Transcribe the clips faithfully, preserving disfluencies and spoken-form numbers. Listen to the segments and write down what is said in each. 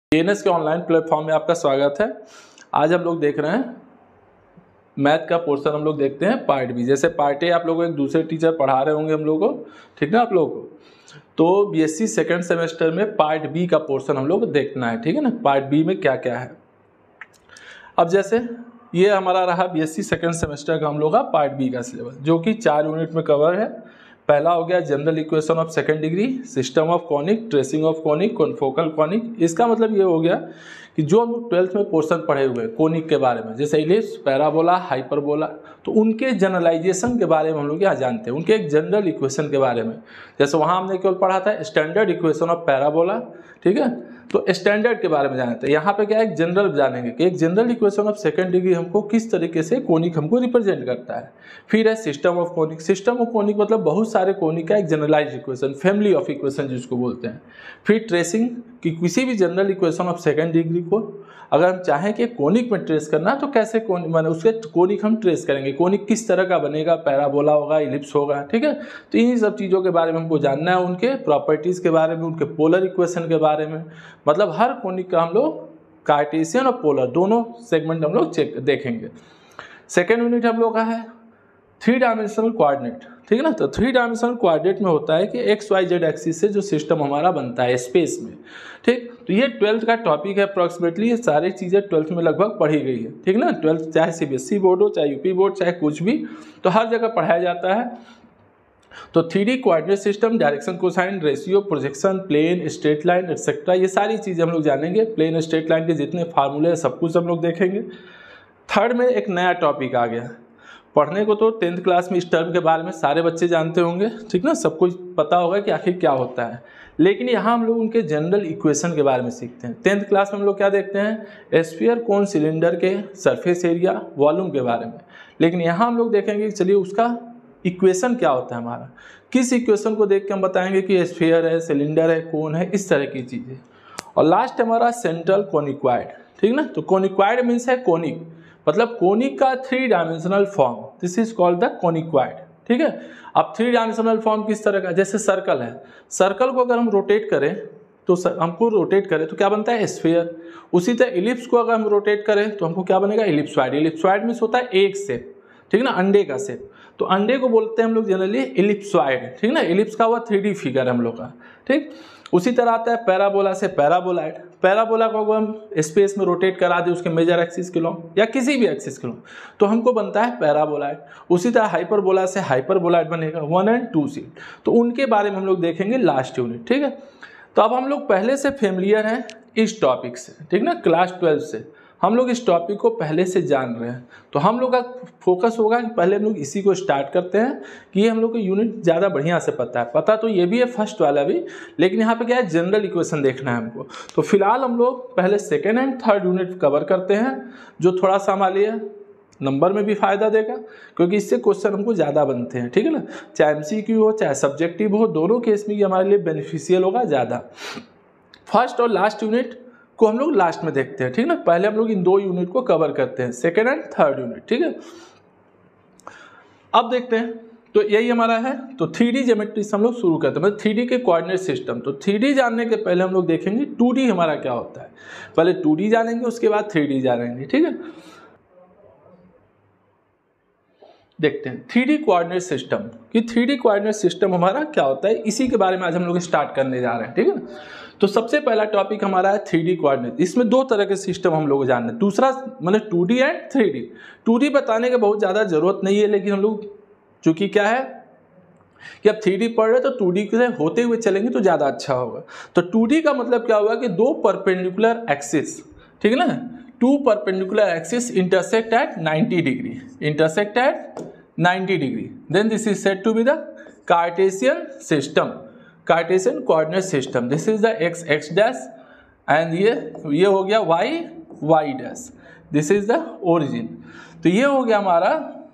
ANS के online platform में आपका स्वागत है। आज हम लोग देख रहे हैं मैथ का पोर्शन। हम लोग देखते हैं पार्ट बी। जैसे पार्ट ए आप लोगों को एक दूसरे टीचर पढ़ा रहे होंगे हम लोगों को, ठीक ना आप लोगों को। तो बीएससी सेकंड सेमेस्टर में पार्ट बी का पोर्शन हम लोग को देखना है, ठीक है ना। पार्ट बी में क्या क्या है। अब जैसे ये हमारा रहा बीएससी सेकंड सेमेस्टर का हम लोग का पार्ट बी का सिलेबस, जो कि चार यूनिट में कवर है। पहला हो गया general equation of second degree, system of conic, tracing of conic, confocal conic. इसका मतलब ये हो गया कि जो हम लोग ट्वेल्थ में पोर्शन पढ़े हुए हैं कोनिक के बारे में, जैसे इलिप्स, पैराबोला, हाइपरबोला, तो उनके जनरलाइजेशन के बारे में हम लोग क्या जानते हैं, उनके एक जनरल इक्वेशन के बारे में। जैसे वहाँ हमने केवल पढ़ा था स्टैंडर्ड इक्वेशन ऑफ पैराबोला, ठीक है। तो स्टैंडर्ड के बारे में जानते हैं। यहाँ पे क्या है, एक जनरल जानेंगे कि एक general equation of second degree हमको किस तरीके से कोनिक हमको रिप्रेजेंट करता है। फिर है system of conic. System of conic मतलब बहुत सारे कोनिक का एक generalize equation, family of equation जिसको बोलते हैं। फिर ट्रेसिंग कि किसी भी general equation of second degree को अगर हम चाहें कि कोनिक में ट्रेस करना तो कैसे कोनिक माने उसके कोनिक हम ट्रेस करेंगे, कोनिक किस तरह का बनेगा, पैराबोला होगा, इलिप्स होगा, ठीक है। तो इन्हीं सब चीज़ों के बारे में हमको जानना है, उनके प्रॉपर्टीज़ के बारे में, उनके पोलर इक्वेशन के बारे में। मतलब हर कोनिक का हम लोग कार्टेशियन और पोलर दोनों सेगमेंट हम लोग चेक देखेंगे। सेकेंड यूनिट हम लोग का है थ्री डायमेंशनल कोऑर्डिनेट, ठीक है ना। तो थ्री डायमेंशनल कोऑर्डिनेट में होता है कि एक्स वाई जेड एक्सिस से जो सिस्टम हमारा बनता है स्पेस में, ठीक। तो ये ट्वेल्थ का टॉपिक है अप्रॉक्सीमेटली। ये सारी चीज़ें ट्वेल्थ में लगभग पढ़ी गई है, ठीक ना। ट्वेल्थ चाहे सीबीएसई बोर्ड हो, चाहे यूपी बोर्ड, चाहे कुछ भी, तो हर जगह पढ़ाया जाता है। तो three D coordinate system, direction, cosine, ratio, projection, plane, straight line etcetera, ये सारी चीज़ें हम लोग जानेंगे। प्लेन स्ट्रेट लाइन के जितने फार्मूले हैं सब कुछ हम लोग देखेंगे। थर्ड में एक नया टॉपिक आ गया पढ़ने को। तो टेंथ क्लास में इस टर्म के बारे में सारे बच्चे जानते होंगे, ठीक ना। सब कुछ पता होगा कि आखिर क्या होता है। लेकिन यहाँ हम लोग उनके जनरल इक्वेशन के बारे में सीखते हैं। टेंथ क्लास में हम लोग क्या देखते हैं, स्फीयर, कोन, सिलेंडर के सरफेस एरिया, वॉल्यूम के बारे में। लेकिन यहाँ हम लोग देखेंगे चलिए उसका इक्वेशन क्या होता है हमारा, किस इक्वेशन को देख के हम बताएंगे कि स्फीयर है, सिलेंडर है, कोन है, इस तरह की चीज़ें। और लास्ट हमारा सेंट्रल कोनिक्वाइड, ठीक ना। तो कोनिक्वाइड मीन्स है कोनिक, मतलब कोनिक का three dimensional form, this is called the conicoid, ठीक है। अब थ्री डायमेंशनल फॉर्म किस तरह का, जैसे सर्कल है, सर्कल को अगर हम रोटेट करें तो हमको रोटेट करें तो क्या बनता है, स्फीयर। उसी तरह इलिप्स को अगर हम रोटेट करें तो हमको क्या बनेगा, इलिप्सॉइड। इलिप्सॉइड मीन्स होता है एक शेप, ठीक ना, अंडे का शेप। तो अंडे को बोलते हैं हम लोग जनरली इलिप्सॉइड, ठीक ना। इलिप्स का हुआ थ्री डी फिगर हम लोग का, ठीक। उसी तरह आता है पैराबोला से पैराबोलाइड। पैराबोला को हम स्पेस में रोटेट करा दे उसके मेजर एक्सिस के लॉन्ग या किसी भी एक्सिस के लॉन्ग तो हमको बनता है पैराबोलाइड। उसी तरह हाइपरबोला से हाइपरबोलाइड बनेगा, वन एंड टू सीट। तो उनके बारे में हम लोग देखेंगे लास्ट यूनिट, ठीक है। तो अब हम लोग पहले से फेमिलियर हैं इस टॉपिक से, ठीक ना। क्लास ट्वेल्व से हम लोग इस टॉपिक को पहले से जान रहे हैं। तो हम लोग का फोकस होगा कि पहले हम लोग इसी को स्टार्ट करते हैं कि ये हम लोग को यूनिट ज़्यादा बढ़िया से पता है। पता तो ये भी है फर्स्ट वाला भी, लेकिन यहाँ पे क्या है, जनरल इक्वेशन देखना है हमको। तो फिलहाल हम लोग पहले second and third unit cover करते हैं, जो थोड़ा सा हमारे लिए नंबर में भी फ़ायदा देगा, क्योंकि इससे क्वेश्चन हमको ज़्यादा बनते हैं, ठीक है ना। चाहे एमसीक्यू हो चाहे सब्जेक्टिव हो, दोनों केस में ये हमारे लिए बेनिफिशियल होगा ज़्यादा। फर्स्ट और लास्ट यूनिट को हम लोग लास्ट में देखते हैं, ठीक ना। पहले हम लोग इन दो यूनिट को कवर करते हैं, सेकेंड एंड थर्ड यूनिट, ठीक है। अब देखते हैं, तो यही हमारा है। तो थ्री डी ज्योमेट्री से हम लोग शुरू करते हैं, मतलब थ्री डी के कोऑर्डिनेट सिस्टम। तो थ्री डी जानने के पहले हम लोग देखेंगे टू डी हमारा क्या होता है। पहले टू डी जानेंगे, उसके बाद थ्री डी जानेंगे, ठीक है। देखते हैं थ्री डी कोऑर्डिनेट सिस्टम कि थ्री डी कोऑर्डिनेट सिस्टम हमारा क्या होता है, इसी के बारे में आज हम लोग स्टार्ट करने जा रहे हैं, ठीक है। तो सबसे पहला टॉपिक हमारा है थ्री डी कोऑर्डिनेट। इसमें दो तरह के सिस्टम हम लोग जानना है, दूसरा मतलब two D and three D. Two D बताने की बहुत ज़्यादा जरूरत नहीं है, लेकिन हम लोग चूँकि क्या है कि अब थ्री डी पढ़ रहे तो टू डी से होते हुए चलेंगे तो ज़्यादा अच्छा होगा। तो टू डी का मतलब क्या हुआ कि दो परपेंडिकुलर एक्सिस, ठीक है ना, two perpendicular axis intersect at ninety degree, intersect at ninety degree, then this is said to be the Cartesian system, Cartesian coordinate system. This is the X X dash and ये ये हो गया Y Y dash, this is the origin. तो ये हो गया हमारा,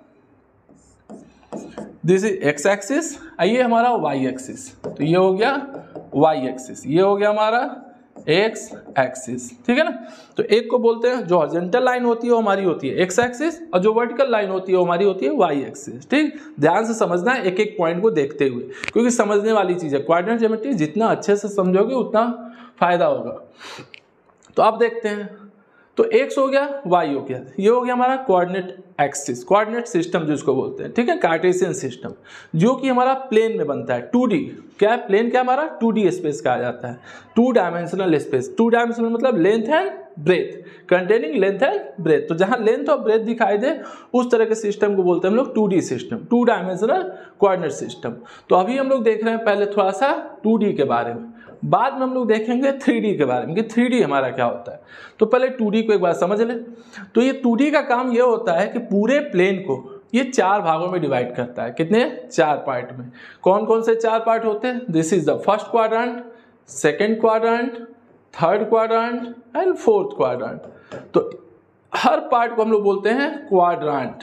this is x axis, ये हमारा वाई एक्सिस। तो ये हो गया वाई एक्सिस, ये हो गया हमारा एक्स एक्सिस, ठीक है ना। तो एक को बोलते हैं जो हॉरिजॉन्टल लाइन होती है वो हमारी होती है एक्स एक्सिस, और जो वर्टिकल लाइन होती है वो हमारी होती है वाई एक्सिस, ठीक। ध्यान से समझना है एक एक पॉइंट को देखते हुए, क्योंकि समझने वाली चीज़ है। कोऑर्डिनेट ज्योमेट्री जितना अच्छे से समझोगे उतना फायदा होगा। तो अब देखते हैं, तो x हो गया, y हो गया, ये हो गया हमारा कोऑर्डिनेट एक्सिस, कोऑर्डिनेट सिस्टम जिसको बोलते हैं, ठीक है, कार्टेशियन सिस्टम, जो कि हमारा प्लेन में बनता है, टू डी, क्या है प्लेन, क्या हमारा टू डी स्पेस कहा जाता है, two dimensional space, two dimensional मतलब length and breadth, containing length and breadth, तो जहां लेंथ और ब्रेथ दिखाई दे उस तरह के सिस्टम को बोलते हैं हम लोग two D system, two dimensional coordinate system. तो अभी हम लोग देख रहे हैं पहले थोड़ा सा टू डी के बारे में, बाद में हम लोग देखेंगे थ्री डी के बारे में कि थ्री डी हमारा क्या होता है। तो पहले टू डी को एक बार समझ लें। तो ये टू डी का काम ये होता है कि पूरे प्लेन को ये चार भागों में डिवाइड करता है, कितने, चार पार्ट में। कौन कौन से चार पार्ट होते हैं, this is the first quadrant, second quadrant, third quadrant and fourth quadrant. तो हर पार्ट को हम लोग बोलते हैं क्वाड्रेंट,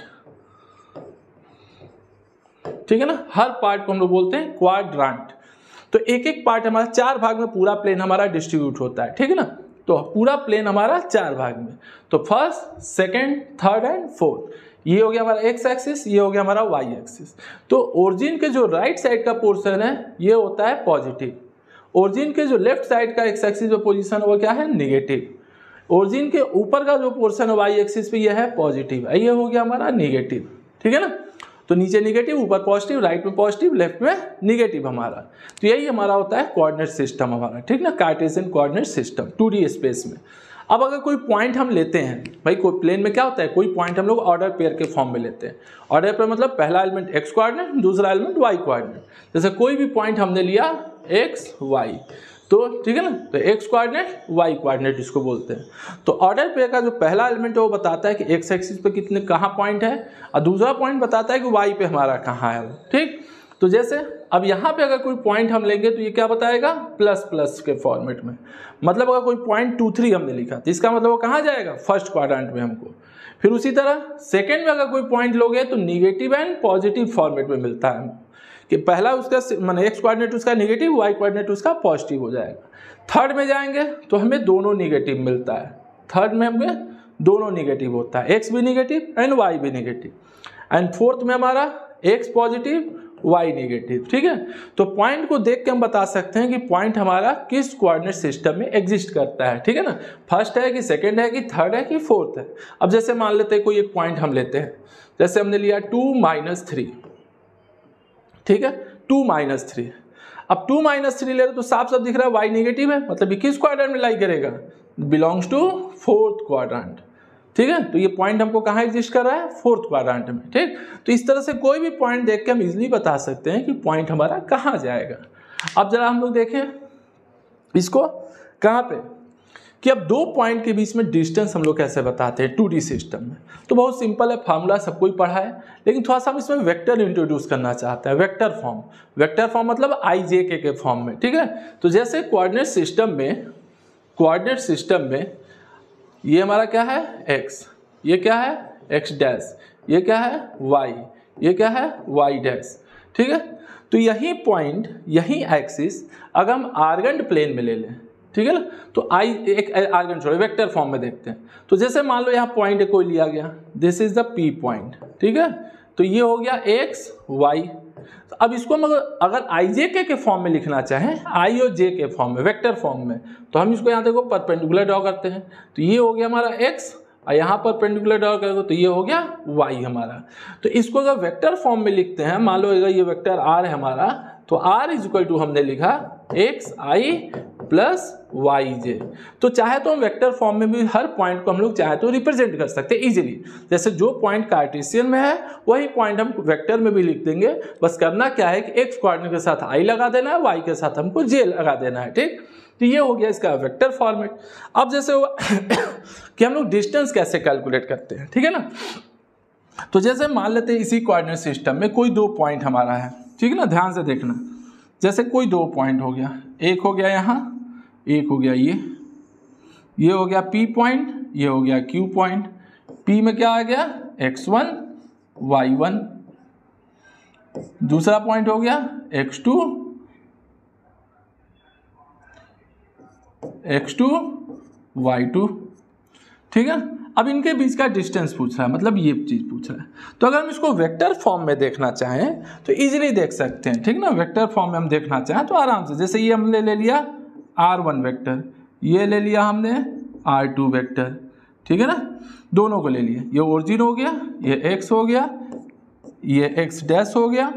ठीक है ना, हर पार्ट को हम लोग बोलते हैं क्वाड्रेंट। तो एक एक पार्ट हमारा चार भाग में पूरा प्लेन हमारा डिस्ट्रीब्यूट होता है, ठीक है ना। तो पूरा प्लेन हमारा चार भाग में, तो first, second, third and fourth, ये हो गया हमारा एक्स एक्सिस, ये हो गया हमारा वाई एक्सिस। तो ओरिजिन के जो राइट साइड का पोर्शन है ये होता है पॉजिटिव, ओरिजिन के जो लेफ्ट साइड का एक्स एक्सिस पे पोजीशन वो क्या है, निगेटिव। ओरिजिन के ऊपर का जो पोर्शन है वाई एक्सिस पे ये है पॉजिटिव, ये हो गया हमारा निगेटिव, ठीक है ना। तो नीचे निगेटिव, ऊपर पॉजिटिव, राइट में पॉजिटिव, लेफ्ट में निगेटिव हमारा। तो यही हमारा होता है कोऑर्डिनेट सिस्टम हमारा, ठीक ना, Cartesian coordinate system two D space में। अब अगर कोई पॉइंट हम लेते हैं, भाई कोई प्लेन में क्या होता है, कोई पॉइंट हम लोग ऑर्डर पेयर के फॉर्म में लेते हैं। ऑर्डर पेयर मतलब पहला एलिमेंट एक्स कोऑर्डिनेट, दूसरा एलिमेंट वाई कोऑर्डिनेट। जैसे कोई भी पॉइंट हमने लिया एक्स वाई, तो ठीक है ना, तो एक्स कोऑर्डिनेट वाई कोऑर्डिनेट इसको बोलते हैं। तो ऑर्डर पेयर का जो पहला एलिमेंट है वो बताता है कि एक्स एक्सिस पे कितने कहाँ पॉइंट है, और दूसरा पॉइंट बताता है कि वाई पे हमारा कहाँ है, ठीक। तो जैसे अब यहाँ पे अगर कोई पॉइंट हम लेंगे तो ये क्या बताएगा, प्लस प्लस के फॉर्मेट में। मतलब अगर कोई पॉइंट टू थ्री हमने लिखा तो इसका मतलब वो कहाँ जाएगा, फर्स्ट क्वाड्रेंट में हमको। फिर उसी तरह सेकेंड में अगर कोई पॉइंट लोगे तो निगेटिव एंड पॉजिटिव फॉर्मेट में मिलता है कि पहला उसका माने एक्स कोऑर्डिनेट उसका निगेटिव, वाई कोऑर्डिनेट उसका पॉजिटिव हो जाएगा। थर्ड में जाएंगे तो हमें दोनों निगेटिव मिलता है, थर्ड में हमें दोनों निगेटिव होता है, एक्स भी निगेटिव एंड वाई भी निगेटिव। एंड फोर्थ में हमारा एक्स पॉजिटिव, वाई निगेटिव, ठीक है। तो पॉइंट को देख के हम बता सकते हैं कि पॉइंट हमारा किस कोऑर्डिनेट सिस्टम में एग्जिस्ट करता है, ठीक है ना, फर्स्ट है कि सेकंड है कि थर्ड है कि फोर्थ है। अब जैसे मान लेते हैं कोई एक पॉइंट हम लेते हैं, जैसे हमने लिया टू माइनस थ्री, ठीक है, टू माइनस थ्री। अब टू माइनस थ्री ले रहे तो साफ साफ दिख रहा है वाई नेगेटिव है, मतलब ये किस क्वाड्रेंट में लाई करेगा, बिलोंग्स टू फोर्थ क्वाड्रेंट, ठीक है। तो ये पॉइंट हमको कहाँ एग्जिस्ट कर रहा है, फोर्थ क्वाड्रेंट में, ठीक। तो इस तरह से कोई भी पॉइंट देख के हम इजिली बता सकते हैं कि पॉइंट हमारा कहाँ जाएगा। अब जरा हम लोग देखें इसको कहाँ पे, कि अब दो पॉइंट के बीच में डिस्टेंस हम लोग कैसे बताते हैं टू डी सिस्टम में। तो बहुत सिंपल है, फार्मूला सबको ही पढ़ा है, लेकिन थोड़ा सा हम इसमें वेक्टर इंट्रोड्यूस करना चाहते हैं। वेक्टर फॉर्म, वेक्टर फॉर्म मतलब आई जे के के फॉर्म में, ठीक है। तो जैसे कोऑर्डिनेट सिस्टम में, कोऑर्डिनेट सिस्टम में ये हमारा क्या है एक्स, ये क्या है एक्स डैश, ये क्या है वाई, ये क्या है वाई डैश, ठीक है। तो यही पॉइंट, यही एक्सिस अगर हम आर्गन प्लेन में ले लें, ठीक है ना, तो आई एक आर्गन छोड़े वेक्टर फॉर्म में देखते हैं। तो जैसे मान लो यहाँ पॉइंट कोई लिया गया, this is the P point, ठीक है। तो ये हो गया एक्स वाई। तो अब इसको हम अगर अगर आई जे के के फॉर्म में लिखना चाहें, आई और जे के फॉर्म में, वेक्टर फॉर्म में, तो हम इसको यहाँ देखो परपेंडिकुलर ड्रॉ करते हैं। तो ये हो गया हमारा एक्स और यहाँ पर परपेंडिकुलर ड्रॉ करोगे तो ये हो गया वाई हमारा। तो इसको अगर वेक्टर फॉर्म में लिखते हैं, मान लो अगर ये वेक्टर आर है हमारा, तो आर इज इक्वल टू हमने लिखा X I plus Y J. तो चाहे तो हम वेक्टर फॉर्म में भी हर पॉइंट को हम लोग चाहे तो रिप्रेजेंट कर सकते हैं इजीली। जैसे जो पॉइंट कार्टेशियन में है वही पॉइंट हम वेक्टर में भी लिख देंगे। बस करना क्या है कि एक्स कोऑर्डिनेट के साथ आई लगा देना है, वाई के साथ हमको जे लगा देना है, ठीक। तो ये हो गया इसका वेक्टर फॉर्मेट। अब जैसे कि हम लोग डिस्टेंस कैसे कैलकुलेट करते हैं, ठीक है ना। तो जैसे मान लेते हैं इसी कोऑर्डिनेट सिस्टम में कोई दो पॉइंट हमारा है, ठीक है ना, ध्यान से देखना। जैसे कोई दो पॉइंट हो गया, एक हो गया यहाँ, एक हो गया ये ये हो गया P पॉइंट, ये हो गया Q पॉइंट। P में क्या आ गया एक्स वन वाई वन, दूसरा पॉइंट हो गया X two x two Y two, ठीक है। अब इनके बीच का डिस्टेंस पूछ रहा है, मतलब ये चीज पूछ रहा है। तो अगर हम इसको वेक्टर फॉर्म में देखना चाहें तो इजीली देख सकते हैं, ठीक ना। वेक्टर फॉर्म में हम देखना चाहें तो आराम से, जैसे ये हमने ले लिया आर वन वेक्टर, ये ले लिया हमने आर टू वेक्टर, ठीक है ना, दोनों को ले लिए। ये ओरिजिन हो गया, ये एक्स हो गया, ये एक्स डैश हो गया,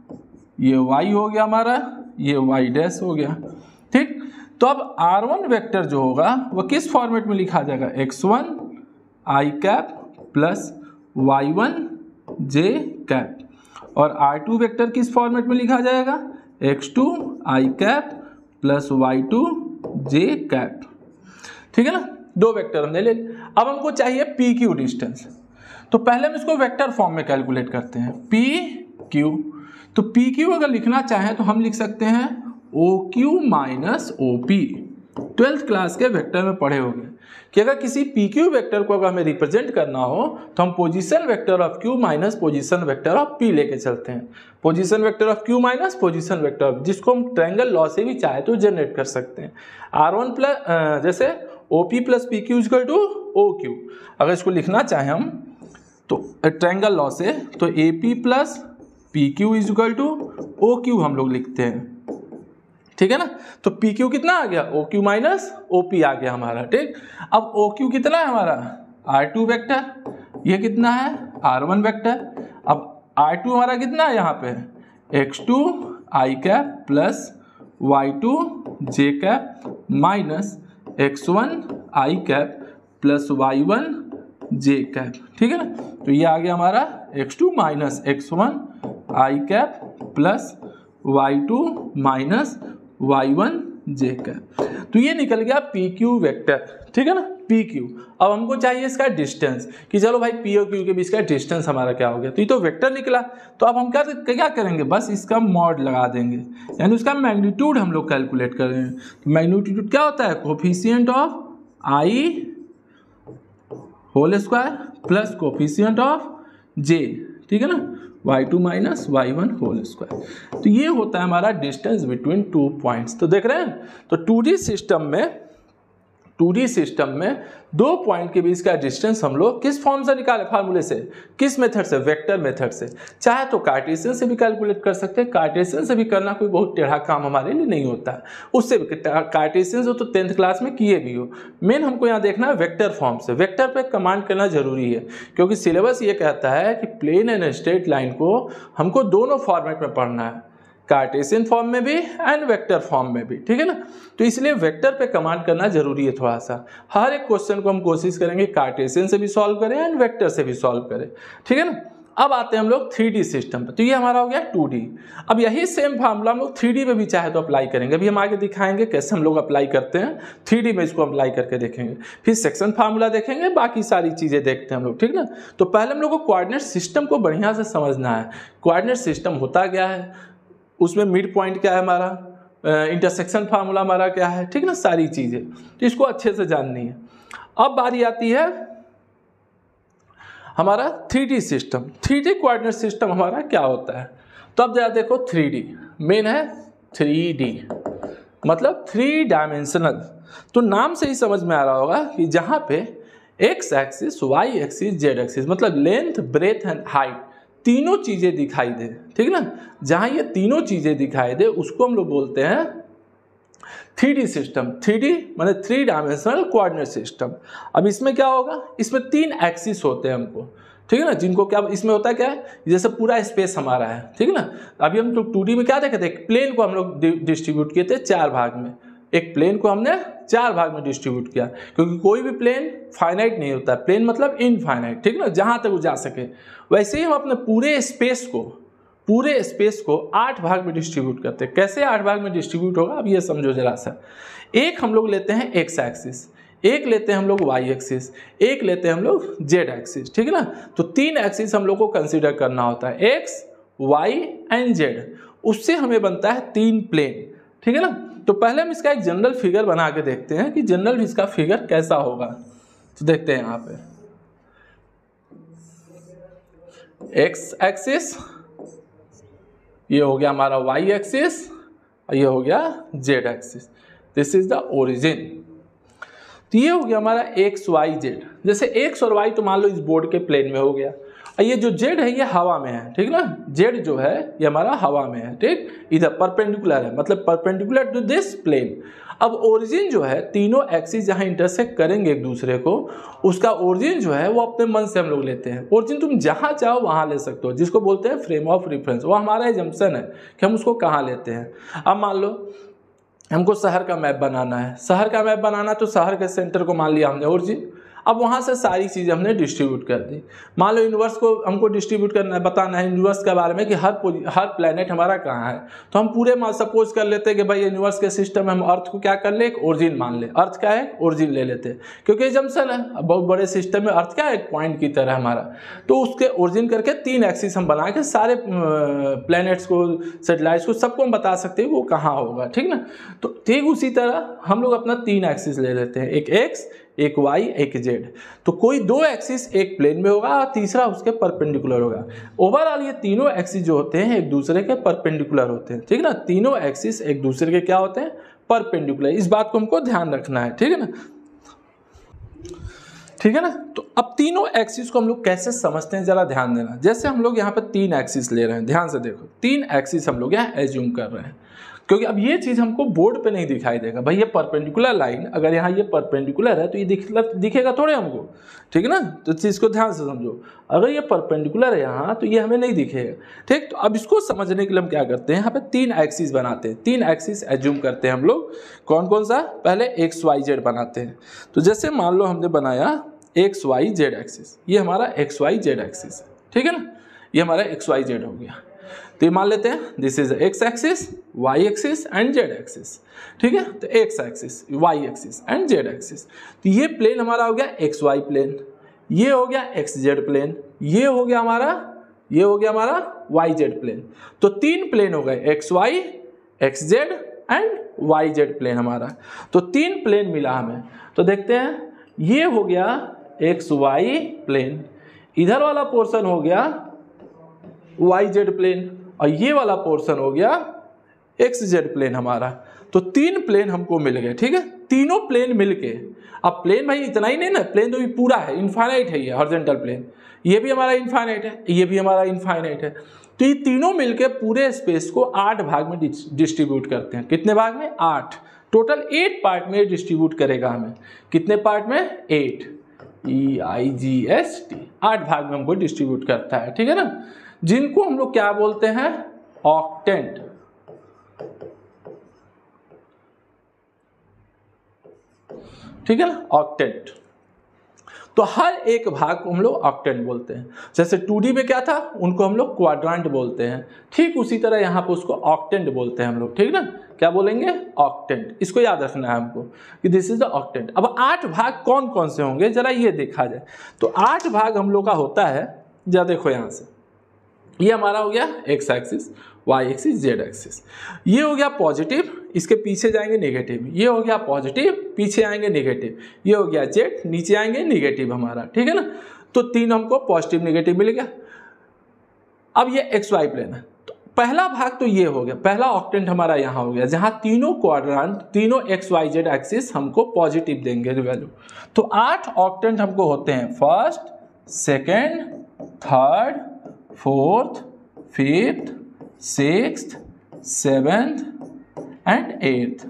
ये वाई हो गया हमारा, ये वाई डैश हो गया, ठीक। तो अब आर वन वेक्टर जो होगा वो किस फॉर्मेट में लिखा जाएगा, एक्स वन आई कैप प्लस वाई वन जे कैप, और आर टू वेक्टर किस फॉर्मेट में लिखा जाएगा, एक्स टू आई कैप प्लस वाई टू जे कैप, ठीक है ना। दो वेक्टर हमने ले लिए। अब हमको चाहिए पी क्यू डिस्टेंस, तो पहले हम इसको वेक्टर फॉर्म में कैलकुलेट करते हैं, पी क्यू। तो पी क्यू अगर लिखना चाहें तो हम लिख सकते हैं O Q minus O P. Twelfth class के वेक्टर में पढ़े होंगे कि अगर किसी पी क्यू वेक्टर को अगर हमें रिप्रेजेंट करना हो तो हम position vector of Q minus position vector of P लेके चलते हैं। Position vector of Q minus position vector of, जिसको हम ट्रायंगल लॉ से भी चाहे तो जनरेट कर सकते हैं। आर वन प्लस जैसे O P plus P Q equal to O Q, अगर इसको लिखना चाहें हम तो ट्रायंगल लॉ से, तो A P plus P Q is equal to O Q हम लोग लिखते हैं, ठीक है ना। तो पी क्यू कितना आ गया, O Q minus O P आ गया हमारा, ठीक। अब ओ क्यू कितना है हमारा, आर टू वेक्टर, ये कितना है आर वन वेक्टर। अब आर टू हमारा कितना है यहाँ पे, एक्स टू आई कैप प्लस वाई टू जे कैप माइनस एक्स वन आई कैप प्लस वाई वन जे कैप, ठीक है ना। तो ये आ गया हमारा x two minus x one आई cap plus Y two minus y one जे कैप। तो ये निकल गया पी क्यू वेक्टर, ठीक है ना, पी क्यू। अब हमको चाहिए इसका डिस्टेंस, कि चलो भाई पी और क्यू के बीच का डिस्टेंस हमारा क्या हो गया, तो ये तो वेक्टर निकला। तो अब हम क्या क्या करेंगे, बस इसका मॉड लगा देंगे, यानी उसका मैग्नीट्यूड हम लोग कैलकुलेट करेंगे। तो मैग्नीट्यूड क्या होता है, coefficient of i whole square plus coefficient of j, ठीक है ना, y two minus y one whole square. तो ये होता है हमारा डिस्टेंस बिटवीन टू पॉइंट्स। तो देख रहे हैं, तो टू डी सिस्टम में टू डी सिस्टम में दो पॉइंट के बीच का डिस्टेंस हम लोग किस फॉर्म से निकाले, फार्मूले से, किस मेथड से, वेक्टर मेथड से। चाहे तो कार्टेशियन से भी कैलकुलेट कर सकते हैं, कार्टेशियन से भी करना कोई बहुत टेढ़ा काम हमारे लिए नहीं होता है, उससे भी कार्टेशियन से तो टेंथ क्लास में किए भी हो। मेन हमको यहाँ देखना है वेक्टर फॉर्म से, वेक्टर पे कमांड करना जरूरी है, क्योंकि सिलेबस ये कहता है कि प्लेन एंड स्ट्रेट लाइन को हमको दोनों फॉर्मेट में पढ़ना है, कार्टेशियन फॉर्म में भी एंड वेक्टर फॉर्म में भी, ठीक है ना। तो इसलिए वेक्टर पे कमांड करना जरूरी है थोड़ा सा। हर एक क्वेश्चन को हम कोशिश करेंगे कार्टेशियन से भी सॉल्व करें एंड वेक्टर से भी सॉल्व करें, ठीक है ना। अब आते हैं हम लोग थ्री डी सिस्टम पे, तो ये हमारा हो गया टू डी। अब यही सेम फार्मूला हम लोग थ्री डी में भी चाहे तो अप्लाई करेंगे, अभी हम आगे दिखाएंगे कैसे हम लोग अप्लाई करते हैं, थ्री डी में इसको अप्लाई करके देखेंगे, फिर सेक्शन फार्मूला देखेंगे, बाकी सारी चीज़ें देखते हैं हम लोग, ठीक ना। तो पहले हम लोग को कोऑर्डिनेट सिस्टम को बढ़िया से समझना है, कोऑर्डिनेट सिस्टम होता क्या है, उसमें मिड पॉइंट क्या है हमारा, इंटरसेक्शन फार्मूला हमारा क्या है, ठीक ना, सारी चीज़ें तो इसको अच्छे से जाननी है। अब बारी आती है हमारा three D system. Three D coordinate system हमारा क्या होता है, तो अब जरा देखो, थ्री डी मेन है, थ्री डी मतलब थ्री डायमेंशनल। तो नाम से ही समझ में आ रहा होगा कि जहाँ पे x axis, y axis, z axis मतलब लेंथ, ब्रेथ एंड हाइट तीनों चीज़ें दिखाई दे, ठीक ना। जहाँ ये तीनों चीज़ें दिखाई दे उसको हम लोग बोलते हैं three D system. Three D माने थ्री डायमेंशनल कोऑर्डिनेट सिस्टम। अब इसमें क्या होगा, इसमें तीन एक्सिस होते हैं हमको, ठीक है ना, जिनको क्या इसमें होता है क्या है, जैसे पूरा स्पेस हमारा है, ठीक है ना। अभी हम लोग टू डी में क्या देखे थे, प्लेन को हम लोग डिस्ट्रीब्यूट किए थे चार भाग में, एक प्लेन को हमने चार भाग में डिस्ट्रीब्यूट किया, क्योंकि कोई भी प्लेन फाइनाइट नहीं होता, प्लेन मतलब इनफाइनाइट, ठीक ना, जहाँ तक वो जा सके। वैसे ही हम अपने पूरे स्पेस को पूरे स्पेस को आठ भाग में डिस्ट्रीब्यूट करते हैं। कैसे आठ भाग में डिस्ट्रीब्यूट होगा, अब ये समझो जरा सा। एक हम लोग लेते हैं एक्स एक्सिस, एक लेते हैं हम लोग वाई एक्सिस, एक लेते हैं हम लोग जेड एक्सिस, ठीक है ना। तो तीन एक्सिस हम लोग को कंसीडर करना होता है, एक्स, वाई एंड जेड, उससे हमें बनता है तीन प्लेन, ठीक है ना। तो पहले हम इसका एक जनरल फिगर बना के देखते हैं कि जनरल इसका फिगर कैसा होगा। तो देखते हैं यहाँ पे, एक्स एक्सिस, ये हो गया हमारा वाई एक्सिस, और ये हो गया z axis, this is the origin. तो ये हो गया हमारा एक्स वाई जेड। जैसे एक्स और वाई तो मान लो इस बोर्ड के प्लेन में हो गया, और ये जो जेड है ये हवा में है, ठीक ना। जेड जो है ये हमारा हवा में है, ठीक, इधर परपेंडिकुलर है, मतलब परपेंडिकुलर टू दिस प्लेन। अब ओरिजिन जो है, तीनों एक्सिस जहाँ इंटरसेक्ट करेंगे एक दूसरे को, उसका ओरिजिन जो है वो अपने मन से हम लोग लेते हैं। ओरिजिन तुम जहाँ चाहो वहाँ ले सकते हो, जिसको बोलते हैं फ्रेम ऑफ रेफरेंस। वो हमारा एजम्पशन है कि हम उसको कहाँ लेते हैं। अब मान लो हमको शहर का मैप बनाना है, शहर का मैप बनाना तो शहर के सेंटर को मान लिया हमने ओरिजिन। अब वहाँ से सारी चीज़ें हमने डिस्ट्रीब्यूट कर दी। मान लो यूनिवर्स को हमको डिस्ट्रीब्यूट करना है, बताना है यूनिवर्स के बारे में कि हर हर प्लेनेट हमारा कहाँ है। तो हम पूरे मान सपोज कर लेते हैं कि भाई यूनिवर्स के सिस्टम में हम अर्थ को क्या कर ले, एक ओरिजिन मान ले। अर्थ क्या है, ओरिजिन ले लेते हैं, क्योंकि जंक्शन है। अब बहुत बड़े सिस्टम में अर्थ क्या है, एक पॉइंट की तरह हमारा। तो उसके ओरिजिन करके तीन एक्सिस हम बना के सारे प्लैनेट्स को, सेटेलाइट्स को, सबको हम बता सकते हैं वो कहाँ होगा, ठीक ना। तो ठीक उसी तरह हम लोग अपना तीन एक्सिस ले लेते हैं, एक एक्स, एक वाई, एक जेड। तो कोई दो एक्सिस एक प्लेन में होगा और तीसरा उसके परपेंडिकुलर होगा। ओवरऑल ये तीनों एक्सिस जो होते हैं एक दूसरे के परपेंडिकुलर होते हैं, ठीक है ना। तीनों एक्सिस एक दूसरे के क्या होते हैं, परपेंडिकुलर। इस बात को हमको ध्यान रखना है, ठीक है ना, ठीक है ना। तो अब तीनों एक्सिस को हम लोग कैसे समझते हैं, जरा ध्यान देना। जैसे हम लोग यहाँ पे तीन एक्सिस ले रहे हैं, ध्यान से देखो, तीन एक्सिस हम लोग यहाँ एज्यूम कर रहे हैं, क्योंकि अब ये चीज़ हमको बोर्ड पे नहीं दिखाई देगा। भाई ये परपेंडिकुलर लाइन अगर यहाँ ये परपेंडिकुलर है तो ये दिख दिखेगा थोड़े हमको, ठीक है ना। तो चीज़ को ध्यान से समझो, अगर ये परपेंडिकुलर है यहाँ तो ये हमें नहीं दिखेगा, ठीक। तो अब इसको समझने के लिए हम क्या करते हैं, यहाँ पे तीन एक्सिस बनाते हैं। तीन एक्सिस एज्यूम करते हैं हम लोग, कौन कौन सा, पहले एक्स वाई जेड बनाते हैं। तो जैसे मान लो हमने बनाया एक्स वाई जेड एक्सिस, ये हमारा एक्स वाई जेड एक्सिस है, ठीक है ना। ये हमारा एक्स वाई जेड हो गया। तो ये मान लेते हैं this is x axis, y axis and z axis, ठीक है। तो x axis, y axis and z axis. तो ये प्लेन हमारा हो गया एक्स वाई प्लेन, ये हो गया एक्स जेड प्लेन, ये हो गया हमारा ये हो गया हमारा वाई जेड प्लेन। तो तीन प्लेन हो गए, x y, x z and y z plane हमारा। तो तीन प्लेन मिला हमें। तो देखते हैं, ये हो गया एक्स वाई प्लेन, इधर वाला पोर्शन हो गया वाई जेड प्लेन, और ये वाला पोर्शन हो गया एक्स जेड प्लेन हमारा। तो तीन प्लेन हमको मिल गए, ठीक है। तीनों प्लेन मिलके, अब प्लेन भाई इतना ही नहीं ना, प्लेन तो भी पूरा है, इनफाइनाइट है ये हॉरिजॉन्टल प्लेन, ये भी हमारा इनफाइनाइट है, ये भी हमारा इनफाइनाइट है। तो ये तीनों मिलके पूरे स्पेस को आठ भाग में डिस्ट्रीब्यूट करते हैं। कितने भाग में, आठ। टोटल एट पार्ट में डिस्ट्रीब्यूट करेगा हमें। कितने पार्ट में, eight, E I G S T, आठ भाग में हमको डिस्ट्रीब्यूट करता है, ठीक है ना। जिनको हम लोग क्या बोलते हैं, ऑक्टेंट, ठीक है ना, ऑक्टेंट। तो हर एक भाग को हम लोग ऑक्टेंट बोलते हैं। जैसे टू डी में क्या था, उनको हम लोग क्वाड्रेंट बोलते हैं, ठीक उसी तरह यहाँ पे उसको ऑक्टेंट बोलते हैं हम लोग, ठीक ना। क्या बोलेंगे, ऑक्टेंट। इसको याद रखना है हमको कि दिस इज द ऑक्टेंट। अब आठ भाग कौन कौन से होंगे, जरा ये देखा जाए। तो आठ भाग हम लोग का होता है, जरा देखो यहाँ से, ये हमारा हो गया x axis, y axis, z axis. ये हो गया पॉजिटिव, इसके पीछे जाएंगे नेगेटिव। ये हो गया पॉजिटिव, पीछे आएंगे नेगेटिव। ये हो गया जेड, नीचे आएंगे नेगेटिव हमारा, ठीक है ना। तो तीन हमको पॉजिटिव नेगेटिव मिल गया। अब ये एक्स वाई प्लेन है, तो पहला भाग तो ये हो गया, पहला ऑक्टेंट हमारा यहाँ हो गया, जहाँ तीनों क्वाड्रेंट, तीनों एक्स वाई जेड एक्सिस हमको पॉजिटिव देंगे वैल्यू। तो आठ ऑक्टेंट हमको होते हैं, first, second, third, fourth, fifth, sixth, seventh and eighth.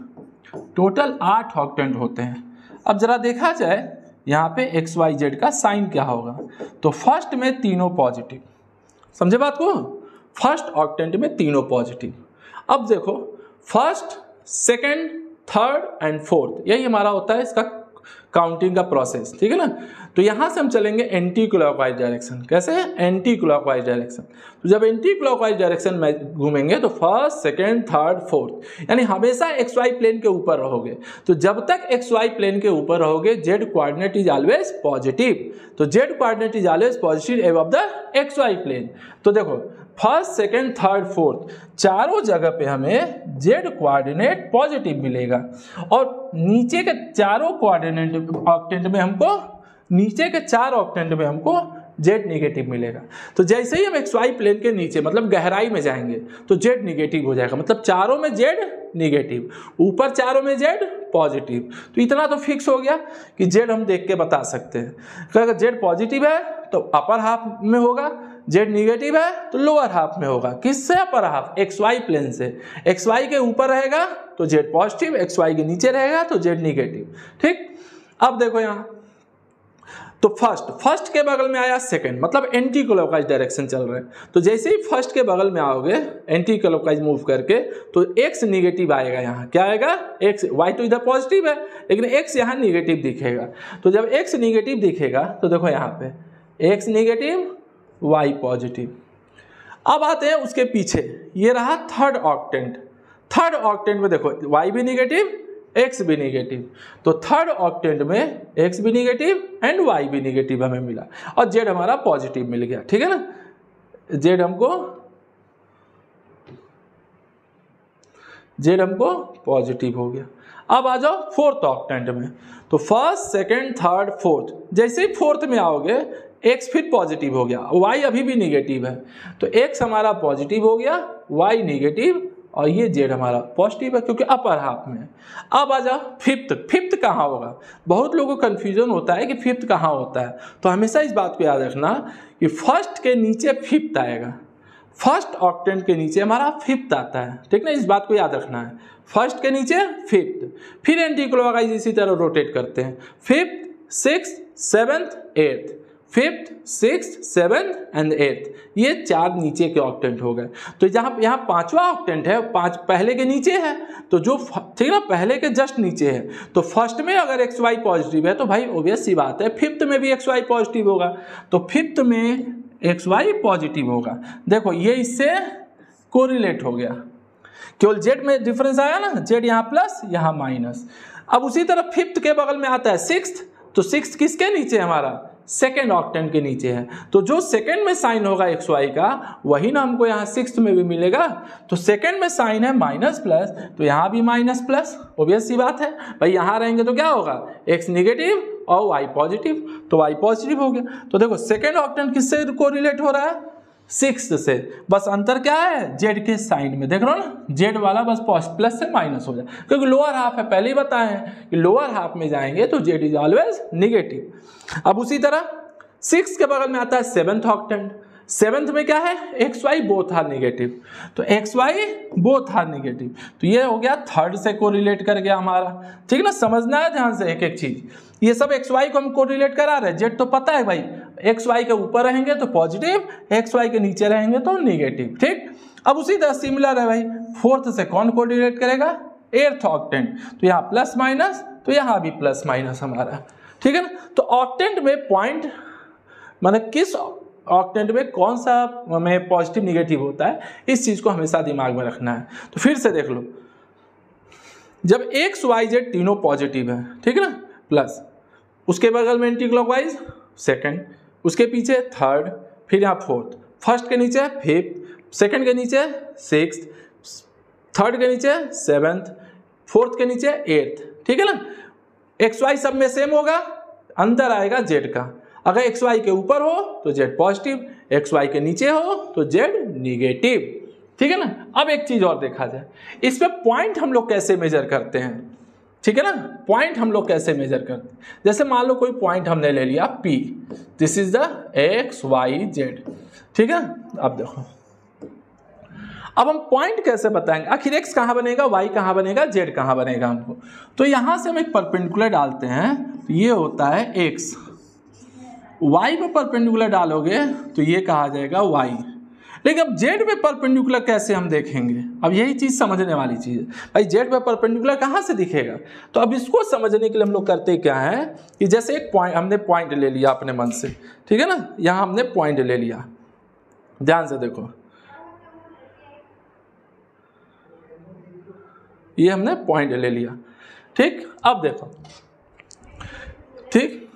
Total आठ ऑक्टेंट होते हैं। अब जरा देखा जाए यहाँ पे एक्स वाई जेड का साइन क्या होगा। तो फर्स्ट में तीनों पॉजिटिव, समझे बात को, फर्स्ट ऑक्टेंट में तीनों पॉजिटिव। अब देखो first, second, third and fourth, यही हमारा होता है इसका काउंटिंग का प्रोसेस, ठीक है ना। तो यहाँ से हम चलेंगे एंटी क्लॉकवाइज डायरेक्शन। कैसे है, एंटी क्लॉकवाइज डायरेक्शन। तो जब एंटी क्लॉकवाइज डायरेक्शन में घूमेंगे तो फर्स्ट, सेकेंड, थर्ड, फोर्थ, यानी हमेशा एक्स वाई प्लेन के ऊपर रहोगे। तो जब तक एक्स वाई प्लेन के ऊपर रहोगे, z coordinate is always positive. तो z coordinate is always positive above the x y plane. तो देखो फर्स्ट, सेकेंड, थर्ड, फोर्थ, चारों जगह पे हमें जेड कोऑर्डिनेट पॉजिटिव मिलेगा, और नीचे के चारों कोऑर्डिनेट ऑक्टेंट में हमको, नीचे के चार ऑक्टेंट में हमको जेड निगेटिव मिलेगा। तो जैसे ही हम एक्स वाई प्लेन के नीचे मतलब गहराई में जाएंगे तो जेड निगेटिव हो जाएगा, मतलब चारों में जेड निगेटिव, ऊपर चारों में जेड पॉजिटिव। तो इतना तो फिक्स हो गया कि जेड हम देख के बता सकते हैं। अगर जेड पॉजिटिव है तो अपर हाफ में होगा, जेड निगेटिव है तो लोअर हाफ में होगा, किससे? Upper half, x y plane से। एक्स वाई के ऊपर रहेगा तो जेड पॉजिटिव, एक्स वाई के नीचे रहेगा तो जेड निगेटिव। ठीक, अब देखो यहाँ तो फर्स्ट फर्स्ट के बगल में आया सेकंड, मतलब एंटी क्लॉकवाइज डायरेक्शन चल रहे हैं। तो जैसे ही फर्स्ट के बगल में आओगे एंटी क्लॉकवाइज मूव करके तो एक्स निगेटिव आएगा। यहाँ क्या आएगा? एक्स, वाई तो इधर पॉजिटिव है लेकिन एक्स यहाँ निगेटिव दिखेगा। तो जब एक्स निगेटिव दिखेगा तो देखो यहाँ पे एक्स निगेटिव, वाई पॉजिटिव। अब आते हैं उसके पीछे, ये रहा थर्ड ऑक्टेंट। थर्ड ऑक्टेंट में देखो वाई भी निगेटिव, एक्स भी निगेटिव, तो थर्ड ऑक्टेंट में एक्स भी निगेटिव एंड वाई भी निगेटिव हमें मिला और जेड हमारा पॉजिटिव मिल गया। ठीक है ना, जेड हमको जेड हमको पॉजिटिव हो गया। अब आ जाओ फोर्थ ऑक्टेंट में, तो फर्स्ट सेकंड थर्ड फोर्थ, जैसे ही फोर्थ में आओगे एक्स फिर पॉजिटिव हो गया, वाई अभी भी निगेटिव है, तो एक्स हमारा पॉजिटिव हो गया, वाई निगेटिव और ये जेड हमारा पॉजिटिव है क्योंकि अपर हाफ में है। अब आ जाओ फिफ्थ। फिफ्थ कहाँ होगा? बहुत लोगों को कन्फ्यूजन होता है कि फिफ्थ कहाँ होता है, तो हमेशा इस बात को याद रखना कि फर्स्ट के नीचे फिफ्थ आएगा। फर्स्ट ऑक्टेंट के नीचे हमारा फिफ्थ आता है। ठीक ना, इस बात को याद रखना है, फर्स्ट के नीचे फिफ्थ। फिर एंटी क्लॉकवाइज इसी तरह रोटेट करते हैं, fifth, six, seventh, eighth, fifth, six, seventh and eighth, ये चार नीचे के ऑक्टेंट हो गए। तो जहाँ यहाँ पांचवा ऑक्टेंट है, पांच पहले के नीचे है, तो जो ठीक ना पहले के जस्ट नीचे है, तो फर्स्ट में अगर एक्स वाई पॉजिटिव है तो भाई ऑब्वियस सी बात है फिफ्थ में भी एक्स वाई पॉजिटिव होगा, तो फिफ्थ में एक्स वाई पॉजिटिव होगा। देखो ये इससे कोरिलेट हो गया, केवल जेड में डिफरेंस आया ना, जेड यहाँ प्लस यहाँ माइनस। अब उसी तरह फिफ्थ के बगल में आता है सिक्स्थ, तो सिक्स्थ किसके नीचे है? हमारा सेकेंड ऑक्टेंट के नीचे है, तो जो सेकेंड में साइन होगा एक्स वाई का वही ना हमको यहाँ सिक्स्थ में भी मिलेगा। तो सेकेंड में साइन है माइनस प्लस, तो यहाँ भी माइनस प्लस, ऑब्वियस सी बात है भाई। यहाँ रहेंगे तो क्या होगा? एक्स निगेटिव और वाई पॉजिटिव, तो वाई पॉजिटिव हो गया। तो देखो सेकेंड ऑक्टेंट किससे कोरिलेट हो रहा है? सिक्स से। बस अंतर क्या है? जेड के साइन में, देख रहे हो ना, जेड वाला बस प्लस से माइनस हो जाए क्योंकि लोअर हाफ है, पहले ही बताए हैं कि लोअर हाफ में जाएंगे तो जेड इज ऑलवेज निगेटिव। अब उसी तरह सिक्स के बगल में आता है सेवेंथ ऑक्टेंट। सेवेंथ में क्या है? X y both are negative, तो x y both are negative, तो ये हो गया थर्ड से कोरिलेट कर गया हमारा। ठीक ना, समझना है ध्यान से एक एक चीज। ये सब एक्स वाई को हम कोरिलेट करा रहे हैं, जेड तो पता है भाई, एक्स वाई के ऊपर रहेंगे तो पॉजिटिव, एक्स वाई के नीचे रहेंगे तो निगेटिव। ठीक, अब उसी तरह सिमिलर है भाई, फोर्थ से कौन कोरिलेट करेगा? एट्थ ऑक्टेंट, तो यहाँ प्लस माइनस, तो यहाँ भी प्लस माइनस हमारा। ठीक है ना, तो ऑक्टेंट में पॉइंट मतलब किस ऑक्टेंट में कौन सा में पॉजिटिव निगेटिव होता है, इस चीज को हमेशा दिमाग में रखना है। तो फिर से देख लो, जब एक्स वाई जेड तीनों पॉजिटिव है, ठीक है ना, प्लस उसके बगल में एंटी क्लॉकवाइज सेकंड, उसके पीछे थर्ड, फिर यहाँ फोर्थ, फर्स्ट के नीचे फिफ्थ, सेकंड के नीचे सिक्स्थ, थर्ड के नीचे सेवेंथ, फोर्थ के नीचे एट्थ। ठीक है ना, एक्स वाई सब में सेम होगा, अंतर आएगा जेड का। अगर एक्स वाई के ऊपर हो तो जेड पॉजिटिव, एक्स वाई के नीचे हो तो जेड निगेटिव। ठीक है ना, अब एक चीज और देखा जाए, इस पे पॉइंट हम लोग कैसे मेजर करते हैं। ठीक है ना, पॉइंट हम लोग कैसे मेजर करते हैं, जैसे मान लो कोई पॉइंट हमने ले लिया P, this is the x y z. ठीक है, अब देखो, अब हम पॉइंट कैसे बताएंगे, आखिर एक्स कहाँ बनेगा, वाई कहाँ बनेगा, जेड कहाँ बनेगा हमको। तो यहां से हम एक परपेंडिकुलर डालते हैं, तो ये होता है एक्स, वाई पे परपेंडिकुलर डालोगे तो ये कहा जाएगा वाई। लेकिन अब जेड पे परपेंडिकुलर कैसे हम देखेंगे, अब यही चीज समझने वाली चीज है भाई, जेड पे परपेंडिकुलर कहाँ से दिखेगा। तो अब इसको समझने के लिए हम लोग करते क्या है कि जैसे एक पॉइंट हमने पॉइंट ले लिया अपने मन से, ठीक है ना, यहाँ हमने पॉइंट ले लिया, ध्यान से देखो, ये हमने पॉइंट ले लिया। ठीक, अब देखो, ठीक,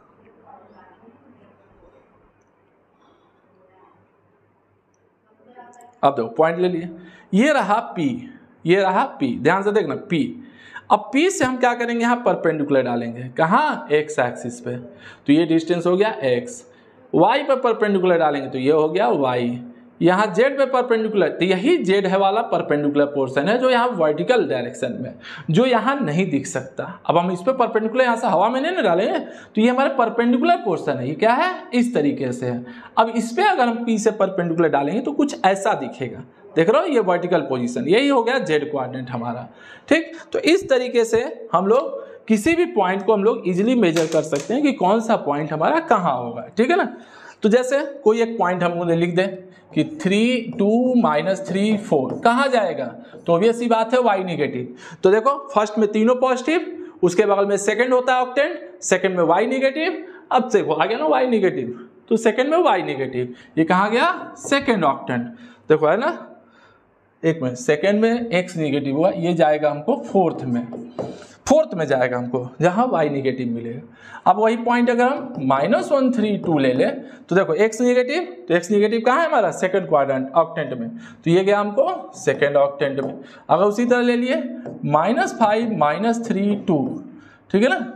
अब देखो पॉइंट ले लिए, ये रहा P, ये रहा P, ध्यान से देखना P। अब P से हम क्या करेंगे, यहाँ परपेंडिकुलर डालेंगे, कहाँ, एक्स एक्सिस पे, तो ये डिस्टेंस हो गया x। y पर परपेंडिकुलर डालेंगे तो ये हो गया y, यहाँ जेड पे परपेंडिकुलर, तो यही जेड है वाला परपेंडिकुलर पोर्शन है जो यहाँ वर्टिकल डायरेक्शन में, जो यहाँ नहीं दिख सकता। अब हम इस पे परपेंडिकुलर यहाँ से हवा में नहीं ना डालेंगे, तो ये हमारे परपेंडिकुलर पोर्शन है, ये क्या है इस तरीके से है। अब इस पे अगर हम पी से परपेंडिकुलर डालेंगे तो कुछ ऐसा दिखेगा, देख रहे हो ये वर्टिकल पोजीशन, यही हो गया जेड कोऑर्डिनेट हमारा। ठीक, तो इस तरीके से हम लोग किसी भी पॉइंट को हम लोग इजीली मेजर कर सकते हैं कि कौन सा पॉइंट हमारा कहाँ होगा। ठीक है ना, तो जैसे कोई एक पॉइंट हम उन्हें लिख दें कि three two minus three four कहाँ जाएगा, तो ऑब्वियस सी बात है वाई निगेटिव। तो देखो फर्स्ट में तीनों पॉजिटिव, उसके बगल में सेकंड होता है ऑक्टेंट, सेकंड में वाई निगेटिव, अब देखो आ गया ना वाई निगेटिव, तो सेकंड में वाई निगेटिव, ये कहाँ गया सेकंड ऑक्टेंट, देखो है ना, एक में सेकंड में एक्स निगेटिव हुआ, ये जाएगा हमको फोर्थ में, फोर्थ में जाएगा हमको जहाँ वाई निगेटिव मिलेगा। अब वही पॉइंट अगर हम माइनस वन थ्री टू ले लें तो देखो एक्स निगेटिव, तो एक्स निगेटिव कहाँ है हमारा सेकंड क्वाड्रेंट ऑक्टेंट में, तो ये गया हमको सेकंड ऑक्टेंट में। अगर उसी तरह ले लिए minus five minus three two, ठीक है ना,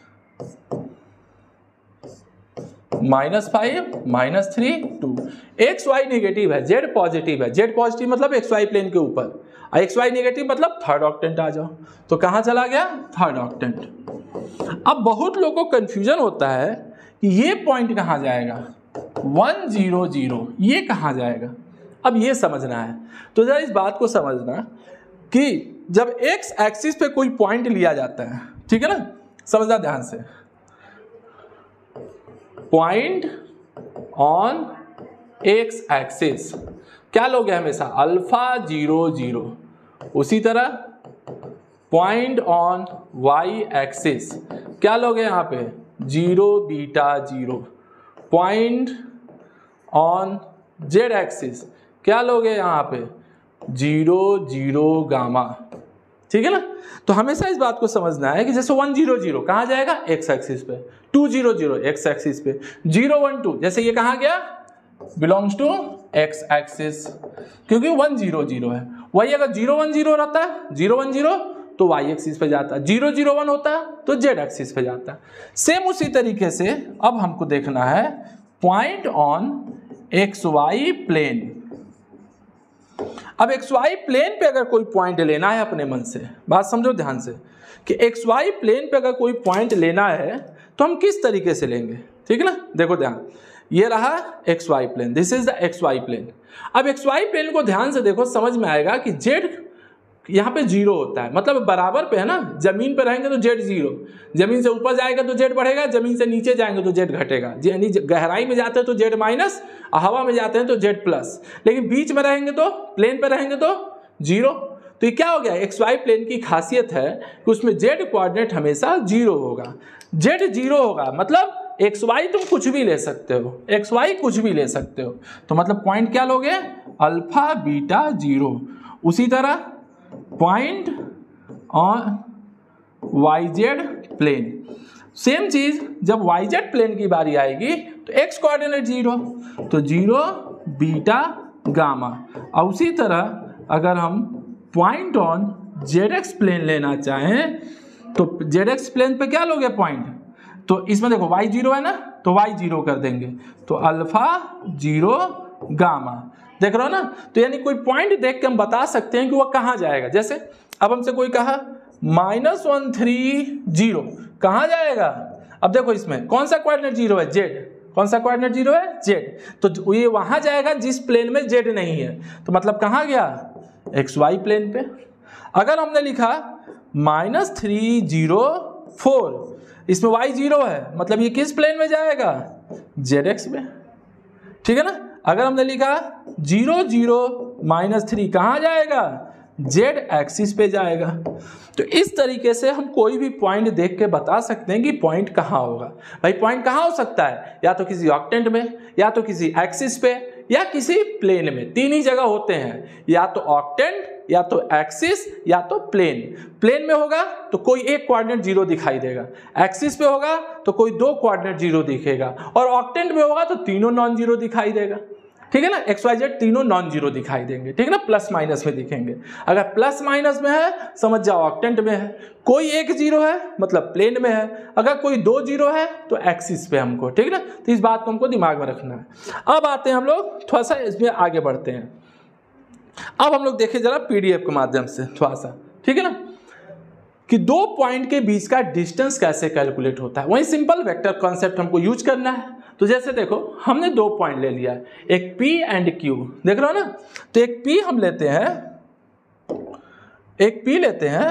minus five minus three two, x y negative है, जेड पॉजिटिव है, जेड पॉजिटिव मतलब एक्स वाई प्लेन के ऊपर, एक्स वाई निगेटिव मतलब थर्ड ऑक्टेंट आ जाओ, तो कहाँ चला गया थर्ड ऑक्टेंट। अब बहुत लोगों को कंफ्यूजन होता है कि ये पॉइंट कहाँ जाएगा, वन जीरो जीरो ये कहाँ जाएगा। अब ये समझना है, तो जरा इस बात को समझना कि जब एक्स एक्सिस पे कोई पॉइंट लिया जाता है, ठीक है ना, समझना ध्यान से, पॉइंट ऑन एक्स एक्सिस क्या लोगे हमेशा अल्फा जीरो जीरो, उसी तरह पॉइंट ऑन वाई एक्सिस क्या लोगे यहाँ पे zero beta zero, point on z axis क्या लोगे यहाँ पे जीरो जीरो गामा। ठीक है ना, तो हमेशा इस बात को समझना है कि जैसे वन जीरो जीरो कहाँ जाएगा एक्स एक्सिस पे, two zero zero x axis पे, जीरो वन टू जैसे ये कहाँ गया बिलोंग्स टू एक्स एक्सिस, क्योंकि वन जीरो जीरो है। वही अगर जीरो वन जीरो रहता है, जीरो वन जीरो तो वाई एक्सिस पे जाता है, जीरो जीरो वन होता है तो जेड एक्सिस पे जाता है। सेम उसी तरीके से अब हमको देखना है point on x y plane. अब एक्स वाई प्लेन पे अगर कोई पॉइंट लेना है अपने मन से, बात समझो ध्यान से कि एक्स वाई प्लेन पे अगर कोई पॉइंट लेना है तो हम किस तरीके से लेंगे। ठीक है ना, देखो ध्यान, ये रहा x y plane, this is the x y plane. अब एक्स वाई प्लेन को ध्यान से देखो, समझ में आएगा कि जेड यहाँ पे जीरो होता है, मतलब बराबर पे है ना, जमीन पे रहेंगे तो जेड जीरो, जमीन से ऊपर जाएगा तो जेड बढ़ेगा, जमीन से नीचे जाएंगे तो जेड घटेगा, यानी गहराई में जाते हैं तो जेड माइनस, हवा में जाते हैं तो जेड प्लस, लेकिन बीच में रहेंगे तो प्लेन पे रहेंगे तो जीरो। तो ये क्या हो गया, एक्स वाई प्लेन की खासियत है कि उसमें जेड कोऑर्डिनेट हमेशा जीरो होगा, जेड जीरो होगा, मतलब एक्स वाई तुम कुछ भी ले सकते हो, एक्स वाई कुछ भी ले सकते हो, तो मतलब पॉइंट क्या लोगे अल्फा बीटा जीरो। उसी तरह point on y z plane, same चीज जब वाई जेड प्लेन की बारी आएगी तो एक्स कोऑर्डिनेट जीरो, तो जीरो बीटा गामा। और उसी तरह अगर हम point on z x plane लेना चाहें तो जेड एक्स प्लेन पे क्या लोगे पॉइंट, तो इसमें देखो y जीरो है ना, तो y जीरो कर देंगे, तो अल्फा जीरो गामा, देख रहे हो ना। तो यानी कोई पॉइंट देख के हम बता सकते हैं कि वह कहाँ जाएगा। जैसे अब हमसे कोई कहा माइनस वन थ्री जीरो कहाँ जाएगा, अब देखो इसमें कौन सा कोऑर्डिनेट जीरो है जेड, कौन सा कोऑर्डिनेट जीरो है जेड, तो ये वहाँ जाएगा जिस प्लेन में जेड नहीं है, तो मतलब कहाँ गया एक्स वाई प्लेन पे। अगर हमने लिखा माइनस थ्री जीरो फोर, इसमें y जीरो है, मतलब ये किस प्लेन में जाएगा जेड एक्स में। ठीक है ना, अगर हमने लिखा जीरो जीरो माइनस थ्री कहाँ जाएगा जेड एक्सिस पे जाएगा। तो इस तरीके से हम कोई भी पॉइंट देख के बता सकते हैं कि पॉइंट कहाँ होगा। भाई पॉइंट कहाँ हो सकता है, या तो किसी ऑक्टेंट में, या तो किसी एक्सिस पे, या किसी प्लेन में, तीन ही जगह होते हैं, या तो ऑक्टेंट, या तो एक्सिस, या तो प्लेन। प्लेन में होगा तो कोई एक कोऑर्डिनेट जीरो दिखाई देगा, एक्सिस पे होगा तो कोई दो कोऑर्डिनेट जीरो दिखेगा, और ऑक्टेंट में होगा तो तीनों नॉन जीरो दिखाई देगा। ठीक है ना, एक्स वाई जेड तीनों नॉन जीरो दिखाई देंगे, ठीक है ना, प्लस माइनस में दिखेंगे। अगर प्लस माइनस में है समझ जाओ ऑक्टेंट में है, कोई एक जीरो है मतलब प्लेन में है, अगर कोई दो जीरो है तो एक्सिस पे हमको, ठीक है ना, तो इस बात को हमको दिमाग में रखना है। अब आते हैं हम लोग थोड़ा सा इसमें आगे बढ़ते हैं। अब हम लोग देखें जरा पीडीएफ के माध्यम से थोड़ा सा, ठीक है ना, कि दो पॉइंट के बीच का डिस्टेंस कैसे कैलकुलेट होता है। वही सिंपल वेक्टर कॉन्सेप्ट हमको यूज करना है। तो जैसे देखो हमने दो पॉइंट ले लिया है, एक P एंड Q, देख रहे हो ना, तो एक P हम लेते हैं, एक P लेते हैं,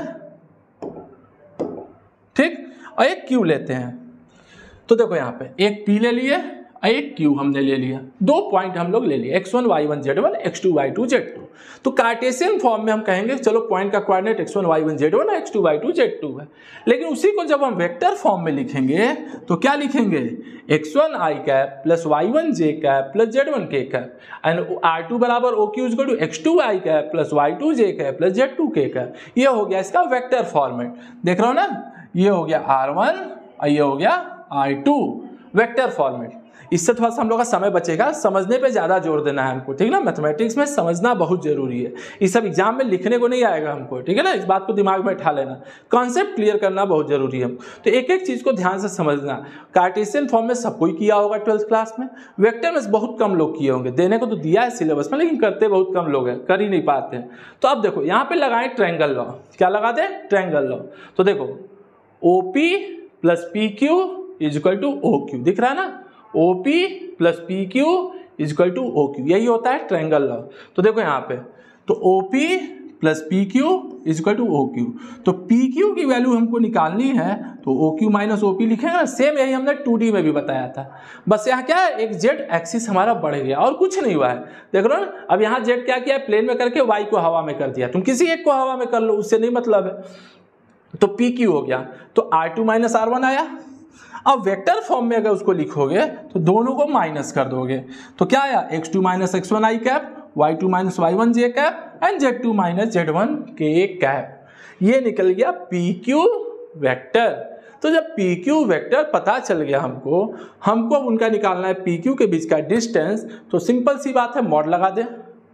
ठीक, और एक Q लेते हैं। तो देखो यहाँ पे एक P ले लिए, एक Q हमने ले लिया, दो पॉइंट हम लोग ले लिए, x one Y one z one, x two Y two z two. तो कार्टेशियन फॉर्म में हम कहेंगे चलो पॉइंट का coordinate x one Y one z one, x two Y two z two है। लेकिन उसी को जब हम वेक्टर फॉर्म में लिखेंगे तो क्या लिखेंगे, x one I cap plus Y one J cap plus z one k cap, and r two बराबर O Q equal to x two I cap plus Y two J cap plus z two k cap. ये हो गया इसका vector format, देख रहे हो ना, ये हो गया आर वन और ये हो गया आर टू, वेक्टर फॉर्मेट। इससे थोड़ा सा हम लोग का समय बचेगा, समझने पे ज़्यादा जोर देना है हमको, ठीक है ना, मैथमेटिक्स में समझना बहुत जरूरी है। ये सब एग्जाम में लिखने को नहीं आएगा हमको, ठीक है ना, इस बात को दिमाग में उठा लेना, कॉन्सेप्ट क्लियर करना बहुत जरूरी है। तो एक एक चीज़ को ध्यान से समझना। कार्टेशियन फॉर्म में सब कोई किया होगा ट्वेल्थ क्लास में, वेक्टर में बहुत कम लोग किए होंगे, देने को तो दिया है सिलेबस में लेकिन करते बहुत कम लोग हैं, कर ही नहीं पाते हैं। तो अब देखो यहाँ पे लगाएं ट्रायंगल लॉ, क्या लगा दें, ट्रायंगल लॉ। तो देखो O P plus P Q is equal to O Q, दिख रहा है ना, O P plus P Q is equal to O Q, यही होता है ट्रायंगल लॉ। तो देखो यहाँ पे, तो O P plus P Q is equal to O Q, तो पी क्यू की वैल्यू हमको निकालनी है तो O Q minus O P लिखेंगे ना, सेम यही हमने टू डी में भी बताया था। बस यहाँ क्या है, एक जेड एक्सिस हमारा बढ़ गया और कुछ नहीं हुआ है, देख रहे हो ना। अब यहाँ जेड क्या किया, प्लेन में करके वाई को हवा में कर दिया, तुम किसी एक को हवा में कर लो, उससे नहीं मतलब है। तो पी क्यू हो गया, तो r two minus r one आया। अब वेक्टर फॉर्म में अगर उसको लिखोगे तो दोनों को माइनस कर दोगे, तो क्या आया, x two minus x one I cap, y two minus y one J cap and z two minus z one k cap. ये निकल गया पी क्यू वेक्टर। तो जब पी क्यू वेक्टर पता चल गया हमको, हमको अब उनका निकालना है पी क्यू के बीच का डिस्टेंस, तो सिंपल सी बात है मॉड लगा दे,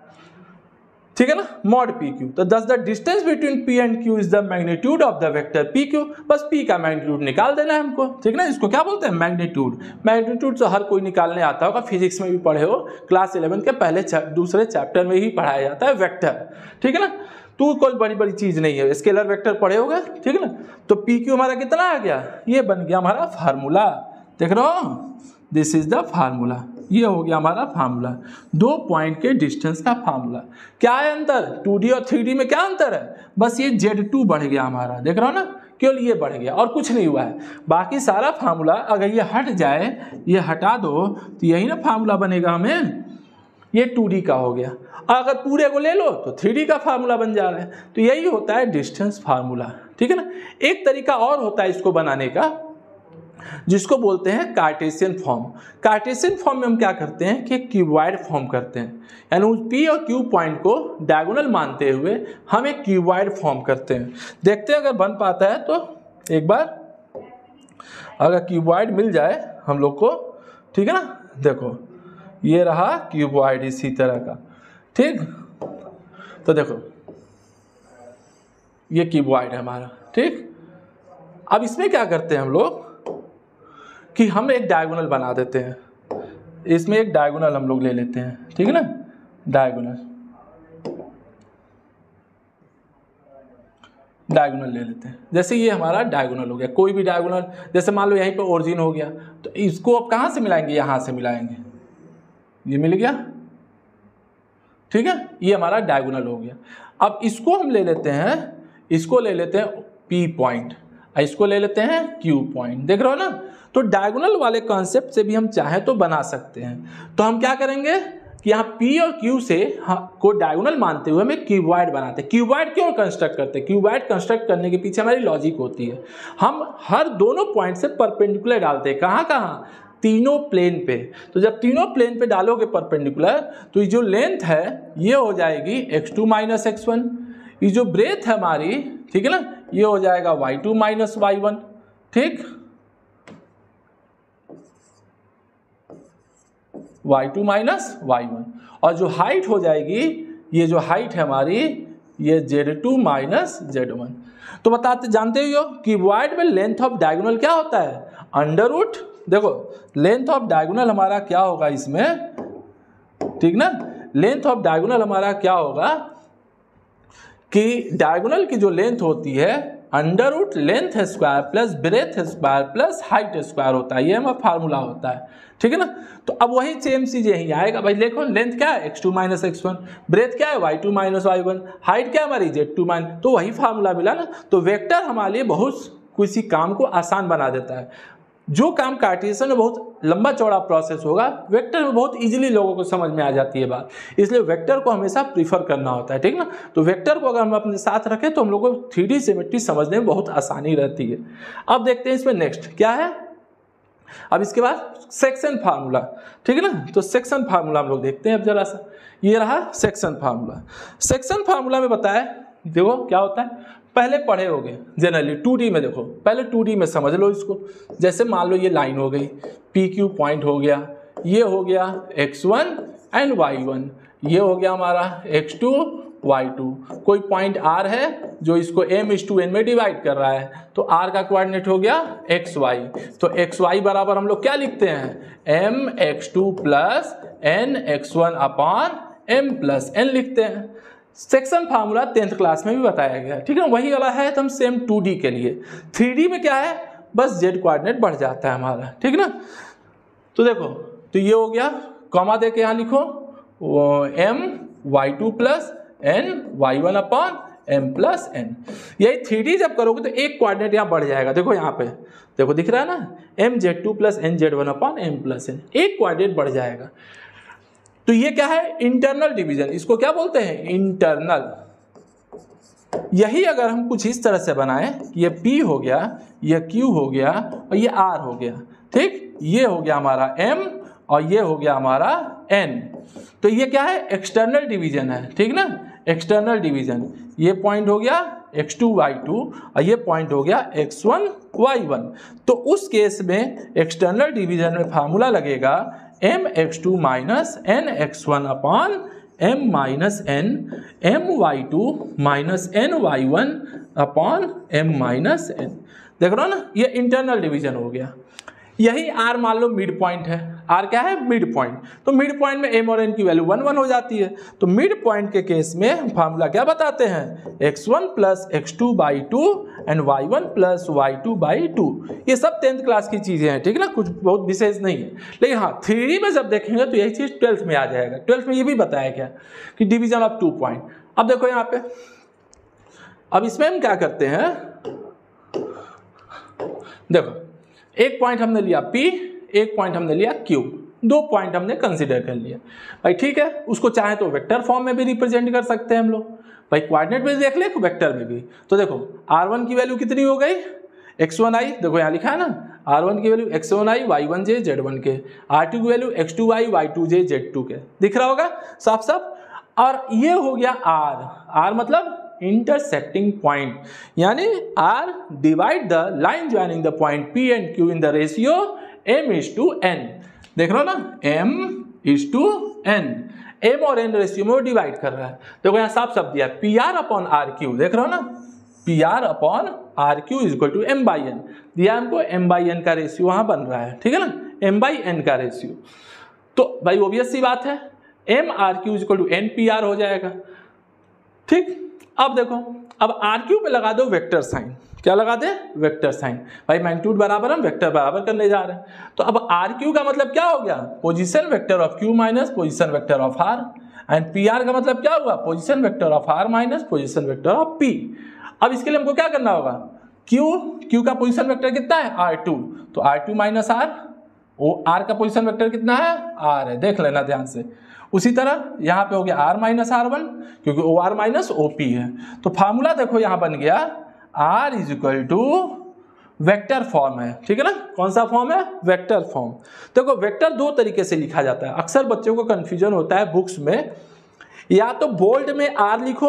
ठीक है ना, मॉड पी क्यू। तो thus the distance between P and Q is the magnitude of the vector P Q, बस पी का मैग्नीट्यूड निकाल देना है हमको, ठीक है ना। इसको क्या बोलते हैं, मैग्नीट्यूड। मैग्नीट्यूड तो हर कोई निकालने आता होगा, फिजिक्स में भी पढ़े हो, क्लास इलेवन के पहले दूसरे चैप्टर में ही पढ़ाया जाता है वेक्टर, ठीक है ना। तो कोई बड़ी बड़ी चीज नहीं है, स्केलर वेक्टर पढ़े होगा, ठीक है ना। तो पी क्यू हमारा कितना आ गया, ये बन गया हमारा फार्मूला, देख रहे हो, दिस इज द फार्मूला, ये हो गया हमारा फार्मूला, दो पॉइंट के डिस्टेंस का फार्मूला। क्या है अंतर, टू डी और थ्री डी में क्या अंतर है, बस ये जेड टू बढ़ गया हमारा, देख रहे हो ना, केवल ये बढ़ गया और कुछ नहीं हुआ है। बाकी सारा फार्मूला अगर ये हट जाए, ये हटा दो तो यही ना फार्मूला बनेगा हमें, ये टू डी का हो गया। अगर पूरे को ले लो तो थ्री डी का फार्मूला बन जा रहा है। तो यही होता है डिस्टेंस फार्मूला, ठीक है ना। एक तरीका और होता है इसको बनाने का, जिसको बोलते हैं कार्टेशियन फॉर्म। कार्टेशियन फॉर्म में हम क्या करते हैं कि क्यूबॉइड फॉर्म करते हैं, यानी उस पी और क्यू पॉइंट को डायगोनल मानते हुए हम एक क्यूबॉइड फॉर्म करते हैं। देखते हैं अगर बन पाता है तो एक बार, अगर क्यूबॉइड मिल जाए हम लोग को, ठीक है ना। देखो ये रहा क्यूबॉइड इसी तरह का, ठीक। तो देखो ये क्यूबॉइड है हमारा, ठीक। अब इसमें क्या करते हैं हम लोग कि हम एक डायगोनल बना देते हैं, इसमें एक डायगोनल हम लोग ले लेते हैं, ठीक है ना, डायगोनल डायगोनल ले लेते हैं। जैसे ये हमारा डायगोनल हो गया, कोई भी डायगोनल, जैसे मान लो यहीं पे ओरिजिन हो गया, तो इसको अब कहाँ से मिलाएंगे, यहाँ से मिलाएंगे, ये मिल गया, ठीक है, ये हमारा डायगोनल हो गया। अब इसको हम ले लेते हैं, इसको ले लेते हैं पी पॉइंट, इसको ले लेते हैं क्यू पॉइंट, देख रहे हो ना। तो डायगोनल वाले कॉन्सेप्ट से भी हम चाहें तो बना सकते हैं। तो हम क्या करेंगे कि यहाँ P और Q से को डायगोनल मानते हुए हमें क्यूबॉइड बनाते हैं। क्यूबॉइड क्यों कंस्ट्रक्ट करते हैं, क्यूबॉइड कंस्ट्रक्ट करने के पीछे हमारी लॉजिक होती है, हम हर दोनों पॉइंट से परपेंडिकुलर डालते हैं, कहाँ कहाँ, तीनों प्लेन पे। तो जब तीनों प्लेन पे डालोगे परपेंडिकुलर, तो ये जो लेंथ है ये हो जाएगी x two minus x one, ये जो ब्रेथ है हमारी, ठीक है ना, ये हो जाएगा y two minus y one, ठीक। Y two minus y one, और जो हाइट हो जाएगी, ये जो हाइट है हमारी, ये z two minus z one. तो बताते जानते ही हो कि वॉइड में लेंथ ऑफ डायगोनल क्या होता है, अंडर रूट। देखो लेंथ ऑफ डायगोनल हमारा क्या होगा इसमें, ठीक ना, लेंथ ऑफ डायगोनल हमारा क्या होगा कि डायगोनल की जो लेंथ होती है under root length square plus breadth square plus height square होता है, ये हमारा फार्मूला होता है, ठीक है ना। तो अब वही सेम चीज यही आएगा भाई। देखो लेंथ क्या है, x two minus x one, breadth क्या है, y two minus y one, height क्या है हमारी, जेड टू माइनस, तो वही फार्मूला मिला ना। तो वेक्टर हमारे लिए बहुत किसी काम को आसान बना देता है। जो काम कार्टेशियन में बहुत लंबा चौड़ा प्रोसेस होगा, वेक्टर में बहुत इजीली लोगों को समझ में आ जाती है बात, इसलिए वेक्टर को हमेशा प्रीफर करना होता है, ठीक ना। तो वेक्टर को अगर हम अपने साथ रखें तो हम लोग को थ्री डी सिमेट्री समझने में बहुत आसानी रहती है। अब देखते हैं इसमें नेक्स्ट क्या है। अब इसके बाद सेक्शन फार्मूला, ठीक है ना। तो सेक्शन फार्मूला हम लोग देखते हैं अब जरा सा। ये रहा सेक्शन फार्मूला। सेक्शन फार्मूला में बताया, देखो क्या होता है, पहले पढ़े होगे जनरली टू डी में। देखो पहले टू डी में समझ लो इसको। जैसे मान लो ये लाइन हो गई, पी क्यू पॉइंट हो गया, ये हो गया x one and y one, ये हो गया हमारा एक्स टू वाई टू। कोई पॉइंट आर है जो इसको एम इस टू एन में डिवाइड कर रहा है, तो आर का कोऑर्डिनेट हो गया एक्स वाई। तो एक्स वाई बराबर हम लोग क्या लिखते हैं, m x two plus n x one upon m plus n लिखते हैं। सेक्शन फार्मूला टेंथ क्लास में भी बताया गया, ठीक है, वही वाला है। तो हम सेम टू डी के लिए, थ्री डी में क्या है, बस जेड कोऑर्डिनेट बढ़ जाता है हमारा, ठीक ना। तो देखो, तो ये हो गया, कॉमा दे के यहाँ लिखो m Y two plus n Y one upon m plus n. यही थ्री डी जब करोगे तो एक कोऑर्डिनेट यहाँ बढ़ जाएगा। देखो यहाँ पे, देखो दिख रहा है ना, m z two plus n z one upon m plus n, एक कोऑर्डिनेट बढ़ जाएगा। तो ये क्या है, इंटरनल डिवीजन, इसको क्या बोलते हैं, इंटरनल। यही अगर हम कुछ इस तरह से बनाएं, ये P हो गया, ये Q हो गया और ये R हो गया, ठीक, ये हो गया हमारा M और ये हो गया हमारा N। तो ये क्या है, एक्सटर्नल डिवीजन है, ठीक ना, एक्सटर्नल डिवीजन। ये पॉइंट हो गया एक्स टू वाई टू और ये पॉइंट हो गया एक्स वन वाई वन। तो उस केस में एक्सटर्नल डिवीजन में फार्मूला लगेगा M x two minus N x one upon M minus N M Y two minus N Y one upon M minus N. देख रहे हो ना, ये इंटरनल डिवीजन हो गया। यही आर मान लो मिड पॉइंट है, आर क्या है, मिड पॉइंट। तो मिड पॉइंट में एम और एन की वैल्यू वन वन हो जाती है। तो मिड पॉइंट के केस में फार्मूला क्या बताते हैं, x one plus x two by two and y one plus Y two by two. ये सब टेंथ क्लास की चीजें हैं, ठीक है ना, कुछ बहुत विशेष नहीं है। लेकिन हाँ, थ्री में जब देखेंगे तो यही चीज ट्वेल्थ में आ जाएगा। ट्वेल्थ में ये भी बताया गया कि डिवीजन ऑफ टू पॉइंट। अब देखो यहाँ पे, अब इसमें हम क्या करते हैं, देखो एक पॉइंट हमने लिया P, एक पॉइंट हमने लिया Q, दो पॉइंट हमने कंसीडर कर लिया भाई, ठीक है। उसको चाहे तो वेक्टर फॉर्म में भी रिप्रेजेंट कर सकते हैं हम लोग भाई, कोऑर्डिनेट में देख ले, वेक्टर में भी। तो देखो आर वन की वैल्यू कितनी हो गई, एक्स वन आई, देखो यहाँ लिखा है ना, आर वन की value x one i y one j z one k, r two की value x two y y two j z two k, दिख रहा होगा साफ साफ। और ये हो गया आर, आर मतलब इंटरसेक्टिंग पॉइंट, यानी R divide the line joining the point P and Q in the ratio m is to n। देख रहे हो ना, m is to n, m और n रेशियो में डिवाइड कर रहा है। देखो यहाँ साफ शब्द दिया P R upon R Q, देख रहे हो ना, P R upon R Q is equal to m by n, दिया हमको m बाई एन का रेशियो वहां बन रहा है, ठीक है ना, m बाई एन का रेशियो। तो भाई ऑब्वियस सी बात है, m R Q is equal to n P R हो जाएगा, ठीक। अब देखो, अब आर क्यू पे लगा दो वेक्टर साइन, क्या लगा दे, वेक्टर साइन। भाई मैग्नीट्यूड बराबर हम वेक्टर बराबर करने जा रहे हैं। तो अब आर क्यू का मतलब क्या हो गया, position vector of Q minus position vector of R, and P R का मतलब क्या हुआ, position vector of R minus position vector of P. अब इसके लिए हमको क्या करना होगा, क्यू, क्यू का पोजीशन वेक्टर कितना है, आर टू, तो आर टू माइनस आर, वो आर का पोजीशन वेक्टर कितना है, आर है, देख लेना ध्यान से। उसी तरह यहाँ पे हो गया आर माइनस आर वन, क्योंकि O R minus O P है। तो फार्मूला देखो यहाँ बन गया r is equal to vector form है, ठीक है ना, कौन सा फॉर्म है, वेक्टर फॉर्म। देखो वेक्टर दो तरीके से लिखा जाता है, अक्सर बच्चों को कंफ्यूजन होता है बुक्स में, या तो बोल्ड में आर लिखो,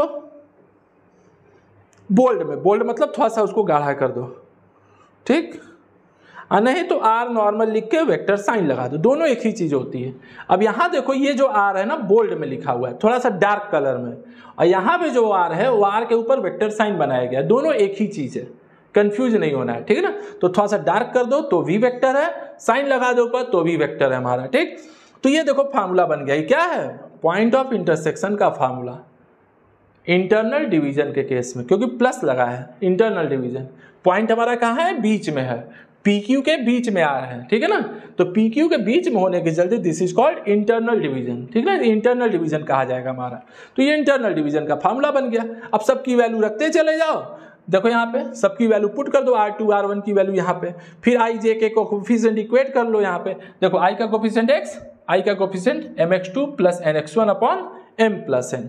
बोल्ड में, बोल्ड मतलब थोड़ा सा उसको गाढ़ा कर दो, ठीक, और नहीं तो आर नॉर्मल लिख के वेक्टर साइन लगा दो, दोनों एक ही चीज होती है। अब यहाँ देखो ये जो आर है ना बोल्ड में लिखा हुआ है थोड़ा सा डार्क कलर में, और यहाँ पे जो आर है वो आर के ऊपर वेक्टर साइन बनाया गया है, दोनों एक ही चीज है, कंफ्यूज नहीं होना है, ठीक है ना। तो थोड़ा सा डार्क कर दो तो वी वेक्टर है, साइन लगा दो ऊपर तो वी वेक्टर है हमारा, ठीक। तो ये देखो फार्मूला बन गया, ये क्या है, पॉइंट ऑफ इंटरसेक्शन का फार्मूला इंटरनल डिवीजन के केस में, क्योंकि प्लस लगा है इंटरनल डिवीजन, पॉइंट हमारा कहाँ है, बीच में है, पी क्यू के बीच में आ रहे हैं, ठीक है ना। तो पी क्यू के बीच में होने के चलते this is called internal division, ठीक है ना, इंटरनल डिवीजन कहा जाएगा हमारा। तो ये इंटरनल डिवीजन का फार्मूला बन गया। अब सबकी वैल्यू रखते चले जाओ, देखो यहाँ पे सबकी वैल्यू पुट कर दो, आर टू आर वन की वैल्यू यहाँ पे, फिर आई जे के कोफिशिएंट इक्वेट कर लो यहाँ पे, देखो आई का कोफिशिएंट एक्स, आई का coefficient m x two plus n x one upon m plus n,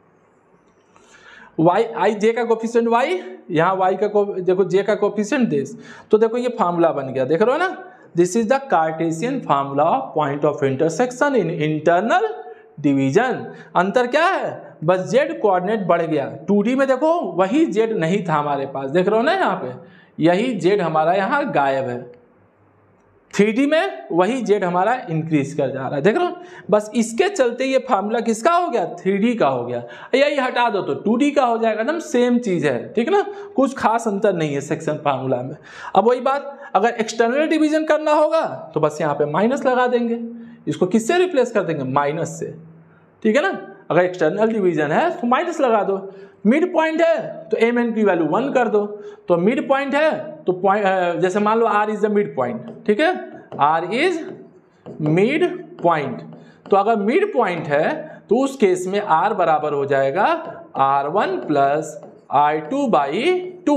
y i j का कोफिशिएंट वाई, यहाँ वाई का देखो जे का कोफिशिएंट दिस, तो देखो ये फार्मूला बन गया, देख रहे हो ना, this is the Cartesian formula of point of intersection in internal division. अंतर क्या है, बस जेड कोऑर्डिनेट बढ़ गया, टू डी में देखो वही जेड नहीं था हमारे पास, देख रहे हो ना यहाँ पे, यही जेड हमारा यहाँ गायब है, थ्री डी में वही जेड हमारा इंक्रीज कर जा रहा है, देख रहे हो। बस इसके चलते ये फार्मूला किसका हो गया, थ्री डी का हो गया, यही हटा दो तो टू डी का हो जाएगा, एकदम सेम चीज है, ठीक है ना, कुछ खास अंतर नहीं है सेक्शन फार्मूला में। अब वही बात अगर एक्सटर्नल डिवीजन करना होगा तो बस यहाँ पे माइनस लगा देंगे, इसको किससे रिप्लेस कर देंगे, माइनस से, ठीक है ना। अगर एक्सटर्नल डिवीजन है तो माइनस लगा दो, मिड पॉइंट है तो एम एन की वैल्यू वन कर दो, तो मिड पॉइंट है तो पॉइंट जैसे मान लो R is the mid point, ठीक है, आर इज मिड पॉइंट, तो अगर मिड पॉइंट है तो उस केस में आर बराबर हो जाएगा r one plus r two by two,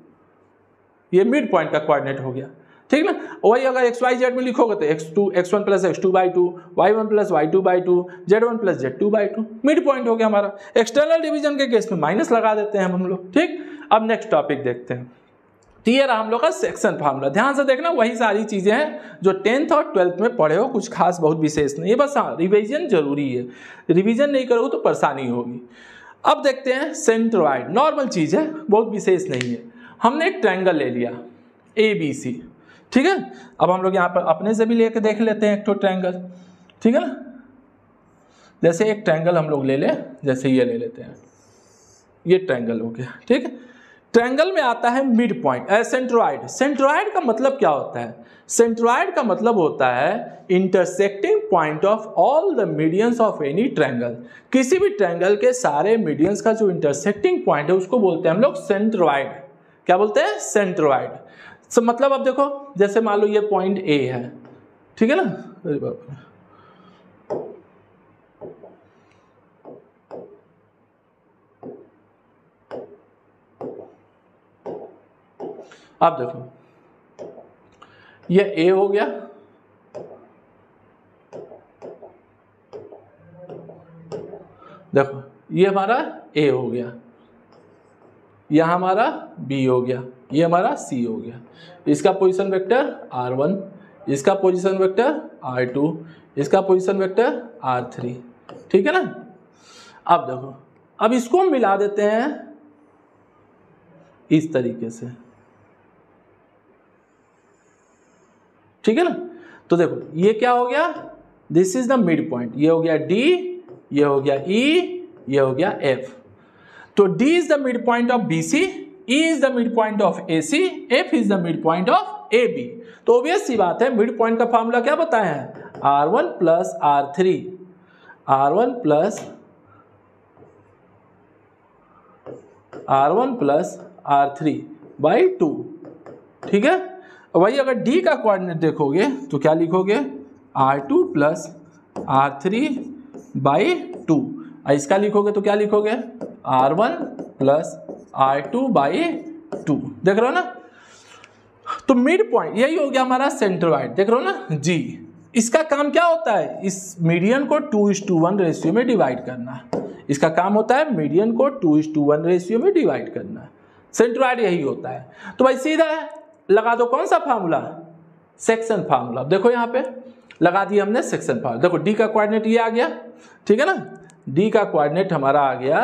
ये मिड पॉइंट का कोऑर्डिनेट हो गया, ठीक ना। वही अगर एक्स वाई जेड में लिखोगे तो x two x one plus x two by two, y one plus Y two by two, z one plus z two by two, mid point हो गया हमारा। एक्सटर्नल डिवीजन के केस में minus लगा देते हैं हम लोग, ठीक। अब नेक्स्ट टॉपिक देखते हैं, तो ये रहा हम लोग का सेक्शन फार्मूला, ध्यान से देखना वही सारी चीजें हैं जो टेंथ और ट्वेल्थ में पढ़े हो, कुछ खास बहुत विशेष नहीं है, बस हाँ रिविजन जरूरी है, रिविजन नहीं करोगे तो परेशानी होगी। अब देखते हैं सेंट्रोइड, नॉर्मल चीज है, बहुत विशेष नहीं है। हमने एक ट्रायंगल ले लिया ए बी सी, ठीक है। अब हम लोग यहाँ पर अपने से भी लेके देख लेते हैं एक तो ट्रायंगल, ठीक है ना। जैसे एक ट्रायंगल हम लोग ले लें, जैसे ये ले लेते हैं, ये ट्रायंगल हो गया, ठीक है। ट्रायंगल में आता है मिड पॉइंट, सेंट्रोइड। सेंट्रोइड का मतलब क्या होता है, सेंट्रोइड का मतलब होता है intersecting point of all the medians of any triangle, किसी भी ट्रायंगल के सारे मीडियंस का जो इंटरसेक्टिंग पॉइंट है उसको बोलते हैं हम लोग सेंट्रोइड। क्या बोलते हैं, सेंट्रोइड। so, मतलब अब देखो जैसे मान लो ये पॉइंट ए है, ठीक है ना, अरे बाप रे, अब देखो ये ए हो गया, देखो ये हमारा ए हो गया, यह हमारा बी हो गया, ये हमारा सी हो गया, इसका पोजीशन वेक्टर आर वन, इसका पोजीशन वेक्टर आर टू, इसका पोजीशन वेक्टर आर थ्री, ठीक है ना। अब देखो अब इसको मिला देते हैं इस तरीके से, ठीक है ना। तो देखो ये क्या हो गया, this is the mid point, ये हो गया डी, ये हो गया ई, ये हो गया एफ। तो D is the mid point of B C, E is the mid point of A C, F is the mid point of A B. तो ऑब्वियस सी बात है मिड पॉइंट का फॉर्मूला क्या बताए हैं, r one plus r three, r one plus r one plus r three by two, ठीक है। वही अगर डी का कोऑर्डिनेट देखोगे तो क्या लिखोगे, r two plus r three by two, इसका लिखोगे तो क्या लिखोगे, r one plus r two by two, देख रहे हो ना। तो मिड पॉइंट यही हो गया हमारा सेंट्रोइड, देख रहे हो ना जी। इसका काम क्या होता है, इस मीडियन को two is to one ratio में डिवाइड करना, इसका काम होता है मीडियन को two is to one ratio में डिवाइड करना, सेंट्रोइड यही होता है। तो भाई सीधा है, लगा दो कौन सा फार्मूला, सेक्शन फार्मूला। देखो यहाँ पे लगा दिया हमने सेक्शन फार्मूला, देखो डी का कोऑर्डिनेट ये आ गया, ठीक है ना, डी का कोऑर्डिनेट हमारा आ गया,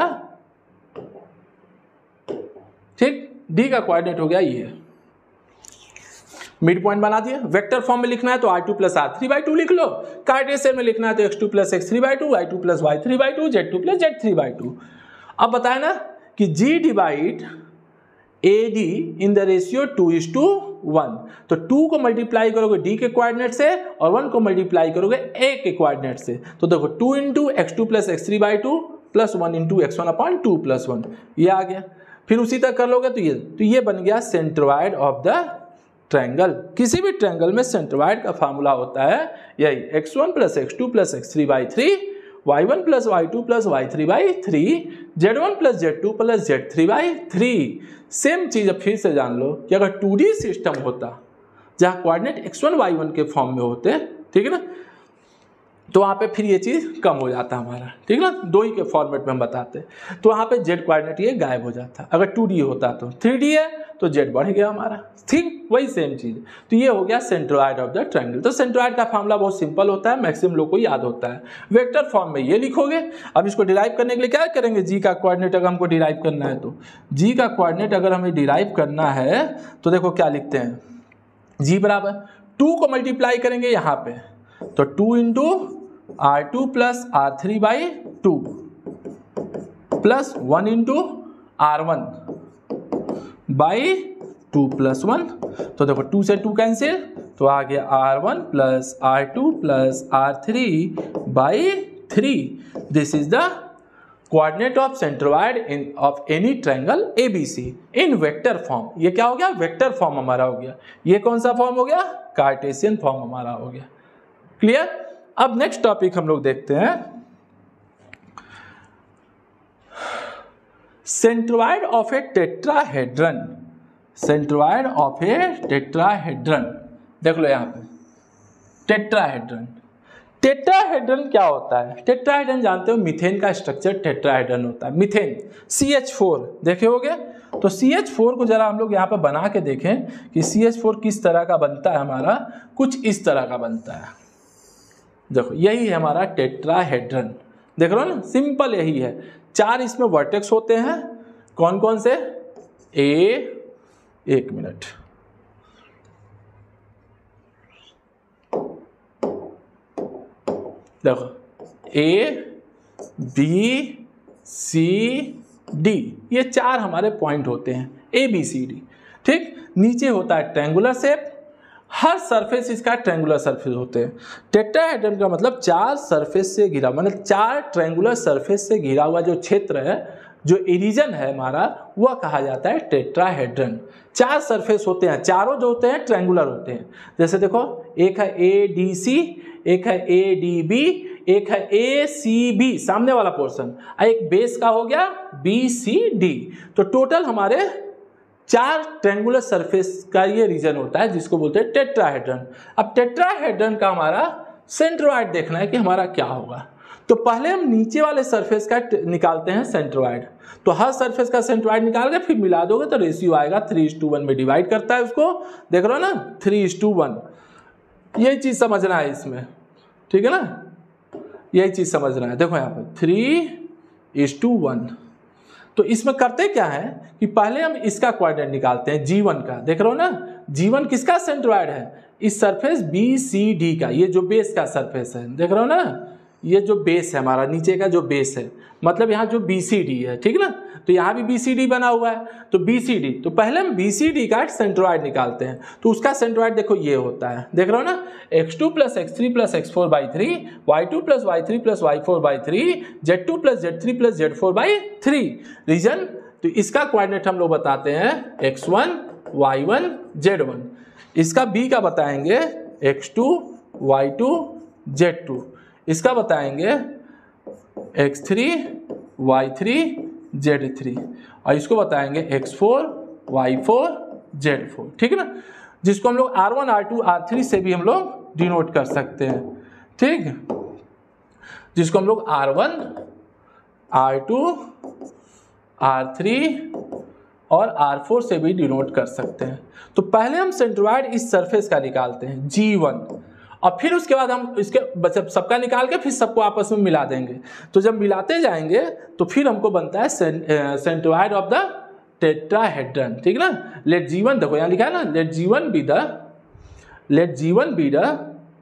ठीक, डी का कोऑर्डिनेट हो गया ये, मिड पॉइंट बना दिए। वेक्टर फॉर्म में लिखना है तो r two plus r three by two लिख लो, कार्टेशियन में लिखना है तो x two plus x three by two, Y two plus y three by two, z two plus z three by two. अब बताए ना कि G divide A D in the ratio two is to one, तो two को multiply करोगे D के coordinate से और वन को मल्टीप्लाई करोगे ए के कोऑर्डिनेट से, तो देखो two into x two plus x three by two plus one into x one upon two plus one, ये आ गया। फिर उसी तक कर लोगे तो ये तो ये बन गया सेंट्रोइड ऑफ द ट्रायंगल। किसी भी ट्रायंगल में सेंट्रोइड का फार्मूला होता है यही x one plus x two plus x three by three, y one plus Y two plus y three by three, z one plus z two plus z three by three. Same चीज अब फिर से जान लो कि अगर to D system होता जहाँ coordinate x one Y one के फॉर्म में होते, ठीक है ना, तो वहाँ पे फिर ये चीज़ कम हो जाता हमारा, ठीक है ना, दो ही के फॉर्मेट में हम बताते, तो वहाँ पे जेड कोऑर्डिनेट ये गायब हो जाता। अगर टू डी होता तो थ्री डी है तो जेड बढ़ गया हमारा, ठीक वही सेम चीज़। तो ये हो गया सेंट्रोइड ऑफ द ट्रायंगल। तो सेंट्रोइड का फार्मूला बहुत सिंपल होता है, मैक्सिमम लोग को याद होता है। वेक्टर फॉर्म में ये लिखोगे। अब इसको डिराइव करने के लिए क्या करेंगे, जी का कोऑर्डिनेट अगर हमको डिराइव करना है तो जी का कोऑर्डिनेट अगर हमें डिराइव करना है तो देखो क्या लिखते हैं, जी बराबर टू को मल्टीप्लाई करेंगे यहाँ पे तो two into r two plus r three by two plus one into r one by two plus one, तो देखो टू से टू कैंसिल तो आ गया r one plus r two plus r three by three. This is the coordinate of centroid in of any triangle A B C in vector form. ये क्या हो गया, वेक्टर फॉर्म हमारा हो गया। ये कौन सा फॉर्म हो गया, कार्टेशियन फॉर्म हमारा हो गया। क्लियर। अब नेक्स्ट टॉपिक हम लोग देखते हैं centroid of a tetrahedron. Centroid of a tetrahedron, देख लो यहां पे टेट्राहेड्रन। टेट्राहेड्रन क्या होता है, टेट्राहेड्रन जानते हो मीथेन का स्ट्रक्चर टेट्राहेड्रन होता है। मीथेन सी एच फोर देखे होगे, तो सी एच फोर को जरा हम लोग यहाँ पे बना के देखें कि सी एच फोर किस तरह का बनता है। हमारा कुछ इस तरह का बनता है, देखो यही है हमारा टेट्राहेड्रन, देख रहे हो ना, सिंपल यही है। चार इसमें वर्टेक्स होते हैं, कौन कौन से, ए एक मिनट देखो ए बी सी डी, ये चार हमारे पॉइंट होते हैं ए बी सी डी, ठीक। नीचे होता है ट्रायंगुलर शेप, हर सरफेस इसका ट्रायंगुलर सरफेस होते हैं। टेट्राहेड्रन का मतलब चार सरफेस से घिरा, मतलब चार ट्रायंगुलर सरफेस से घिरा हुआ जो क्षेत्र है, जो रीजन है हमारा, वह कहा जाता है टेट्राहेड्रन। चार सरफेस होते हैं, चारों जो होते हैं ट्रायंगुलर होते हैं। जैसे देखो एक है ए डी सी, एक है ए डी बी, एक है ए सी बी सामने वाला पोर्शन, एक बेस का हो गया बी सी डी। तो टोटल हमारे चार ट्रायंगुलर सरफेस का ये रीजन होता है जिसको बोलते हैं टेट्राहेड्रन। अब टेट्राहेड्रन का हमारा सेंट्रोइड देखना है कि हमारा क्या होगा, तो पहले हम नीचे वाले सरफेस का निकालते हैं सेंट्रोइड। तो हर सरफेस का सेंट्रोइड निकाल के फिर मिला दोगे तो रेशियो आएगा थ्री इज टू वन में डिवाइड करता है उसको, देख रहे हो ना, थ्री इज टू वन। यही चीज समझना है इसमें, ठीक है ना, यही चीज समझना है। देखो यहाँ पे थ्री इज टू वन, तो इसमें करते क्या है कि पहले हम इसका कोऑर्डिनेट निकालते हैं जी वन का, देख रहे हो ना, जी वन किसका सेंट्रोइड है, इस सरफेस बी सी डी का, ये जो बेस का सरफेस है, देख रहे हो ना, ये जो बेस है हमारा नीचे का जो बेस है, मतलब यहाँ जो बी सी डी है, ठीक है ना, तो यहाँ भी बी सी डी बना हुआ है, तो बी सी डी, तो पहले हम बी सी डी का सेंट्रोइड निकालते हैं। तो उसका सेंट्रोइड देखो ये होता है, देख रहे हो ना, x two plus x three plus x four by three, y two plus y three plus y four by three, z two plus z three plus z four by three region. तो इसका coordinate हम लोग बताते हैं x one Y one z one. इसका B का बताएंगे x two Y two z two, इसका बताएंगे x three y three z three, और इसको बताएंगे x four y four z four, ठीक है ना, जिसको हम लोग r one r two r three से भी हम लोग डिनोट कर सकते हैं, ठीक, जिसको हम लोग r one r two r three और आर फोर से भी डिनोट कर सकते हैं। तो पहले हम सेंट्रोइड इस सरफेस का निकालते हैं जी वन, और फिर उसके बाद हम इसके जब सबका निकाल के फिर सबको आपस में मिला देंगे। तो जब मिलाते जाएंगे तो फिर हमको बनता है सेंट्रोइड ऑफ द टेट्राहेड्रन, ठीक है ना। लेट जी वन, देखो यहाँ लिखा है ना, let G one be the let G one be the,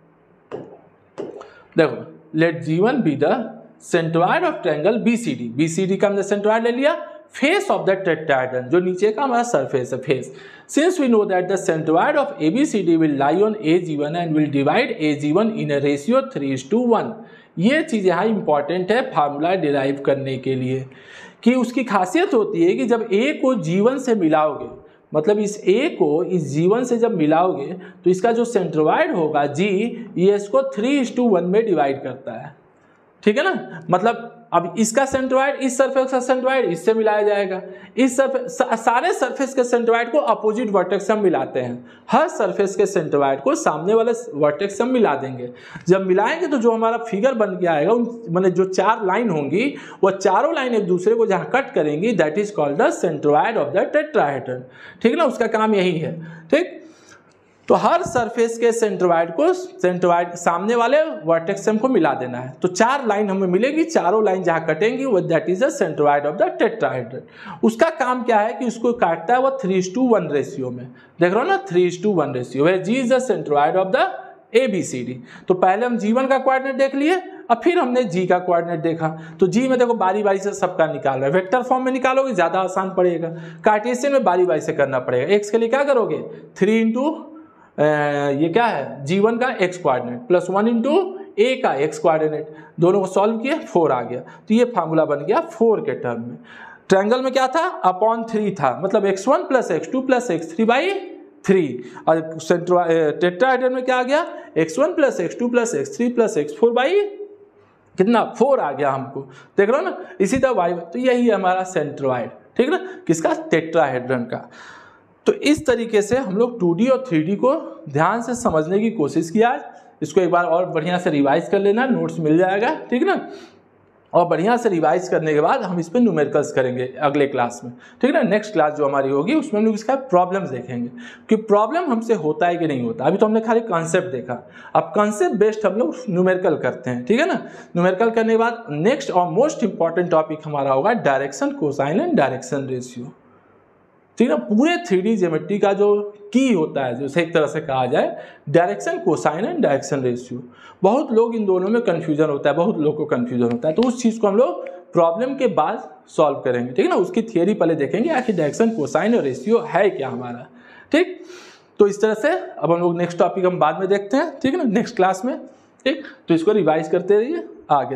देखो let G one be the centroid of triangle B C D, B C D का हमने सेंट्रोइड ले लिया, फेस ऑफ द टेट्राहेड्रन, जो नीचे का हमारा सरफेस है face. Since we know that the centroid of A B C D will lie on A G one and will divide A G one in a ratio three is to one. ये चीज़ यहाँ important है formula derive करने के लिए, कि उसकी खासियत होती है कि जब ए को जी वन से मिलाओगे, मतलब इस ए को इस जी वन से जब मिलाओगे तो इसका जो सेंट्रोइड होगा जी, ये इसको थ्री इज टू वन में डिवाइड करता है, ठीक है ना। मतलब अब इसका सेंट्रोइड इस सरफेस का सेंट्रोइड इससे मिलाया जाएगा, इस सरफेस सारे सरफेस के सेंट्रोइड को अपोजिट वर्टेक्स से हम मिलाते हैं, हर सरफेस के सेंट्रोइड को सामने वाले वर्टेक्स से हम मिला देंगे। जब मिलाएंगे तो जो हमारा फिगर बन के आएगा, उन मतलब जो चार लाइन होंगी वो चारों लाइन एक दूसरे को जहाँ कट करेंगी, that is called the centroid of the tetrahedron, ठीक है ना। उसका काम यही है, ठीक। तो हर सरफेस के सेंट्रोइड को सेंट्रोइड सामने वाले वर्टेक्स से हमको मिला देना है। तो चार लाइन हमें मिलेगी, चारों लाइन जहाँ कटेंगी वो that is the centroid of the tetrahedron. उसका काम क्या है कि उसको काटता है वो three is to one ratio में, देख रहे हो ना, three is to one ratio है। G is the centroid of the A B C D. तो पहले हम जी वन का कोऑर्डिनेट देख लिए, अब फिर हमने जी का कोऑर्डिनेट देखा। तो जी में देखो बारी बारी से सबका निकाल रहा है, वेक्टर फॉर्म में निकालोगे ज़्यादा आसान पड़ेगा, कार्टेशियन में बारी बारी से करना पड़ेगा। एक्स के लिए क्या करोगे, थ्री इंटू ये क्या है जी वन का x coordinate plus one into A का एक्स कोऑर्डिनेट, दोनों को सॉल्व किए फोर आ गया। तो ये फार्मूला बन गया फोर के टर्म में। ट्रायंगल में क्या था, अपॉन थ्री था, मतलब x one plus x two plus x three by three. और सेंट्रो टेट्राहेड्रन में क्या आ गया, x one plus x two plus x three plus x four by कितना, फोर आ गया हमको, देख रहे हो ना। इसी तरह वाई, तो यही है हमारा सेंट्रोइड, ठीक है ना, किसका, टेट्राहेड्रन का। तो इस तरीके से हम लोग टू डी और थ्री डी को ध्यान से समझने की कोशिश किया। आज इसको एक बार और बढ़िया से रिवाइज कर लेना, नोट्स मिल जाएगा, ठीक है ना। और बढ़िया से रिवाइज करने के बाद हम इस पर न्यूमेरिकल्स करेंगे अगले क्लास में, ठीक है ना। नेक्स्ट क्लास जो हमारी होगी उसमें हम लोग इसका प्रॉब्लम्स देखेंगे कि प्रॉब्लम हमसे होता है कि नहीं होता। अभी तो हमने खाली कॉन्सेप्ट देखा, अब कॉन्सेप्ट बेस्ड हम लोग न्यूमेरिकल करते हैं, ठीक है ना। न्यूमेरिकल करने के बाद नेक्स्ट और मोस्ट इंपॉर्टेंट टॉपिक हमारा होगा direction cosine and direction ratio, ठीक है ना। पूरे थ्री डी ज्योमेट्री का जो की होता है, जो एक तरह से कहा जाए, direction cosine and direction ratio. बहुत लोग इन दोनों में कन्फ्यूजन होता है, बहुत लोग को कन्फ्यूजन होता है, तो उस चीज़ को हम लोग प्रॉब्लम के बाद सॉल्व करेंगे, ठीक है ना। उसकी थियरी पहले देखेंगे आखिर डायरेक्शन कोसाइन और रेशियो है क्या हमारा, ठीक। तो इस तरह से अब हम लोग नेक्स्ट टॉपिक हम बाद में देखते हैं, ठीक है ना, नेक्स्ट क्लास में, ठीक। तो इसको रिवाइज करते रहिए, आगे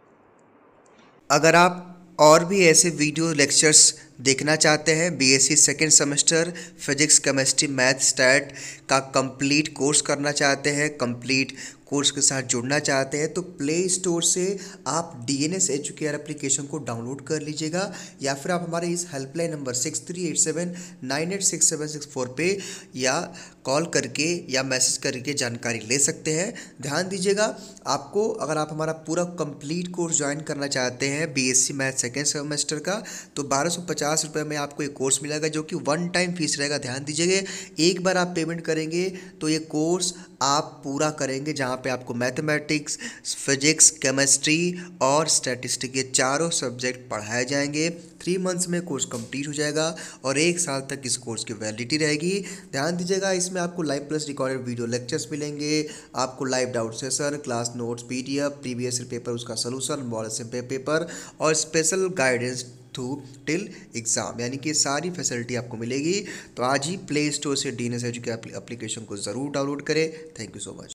देखा। अगर आप और भी ऐसे वीडियो लेक्चर्स देखना चाहते हैं, BSc second semester physics chemistry math stat का कंप्लीट कोर्स करना चाहते हैं, कंप्लीट कोर्स के साथ जुड़ना चाहते हैं, तो प्ले स्टोर से आप डीएनएस एजुकेयर एप्लीकेशन को डाउनलोड कर लीजिएगा, या फिर आप हमारे इस helpline number six three eight seven nine eight six seven six four पे या कॉल करके या मैसेज करके जानकारी ले सकते हैं। ध्यान दीजिएगा, आपको अगर आप हमारा पूरा कंप्लीट कोर्स ज्वाइन करना चाहते हैं बीएससी मैथ सेकेंड सेमेस्टर का, तो बारह सौ पचास रुपये में आपको एक कोर्स मिलेगा, जो कि वन टाइम फीस रहेगा। ध्यान दीजिएगा, एक बार आप पेमेंट करेंगे तो ये कोर्स आप पूरा करेंगे, जहाँ पे आपको मैथमेटिक्स, फिजिक्स, केमिस्ट्री और स्टैटिस्टिक्स ये चारों सब्जेक्ट पढ़ाए जाएंगे। थ्री मंथ्स में कोर्स कंप्लीट हो जाएगा और एक साल तक इस कोर्स की वैलिडिटी रहेगी। ध्यान दीजिएगा, इसमें आपको live plus recorded video lectures मिलेंगे, आपको live doubt session, class notes, PDF, previous year paper उसका सोल्यूशन, मॉडल सिंपल पेपर और special guidance through till exam, यानी कि सारी फैसिलिटी आपको मिलेगी। तो आज ही प्ले स्टोर से डीएनएस एजुकेयर एप्लीकेशन को ज़रूर डाउनलोड करें। Thank you so much.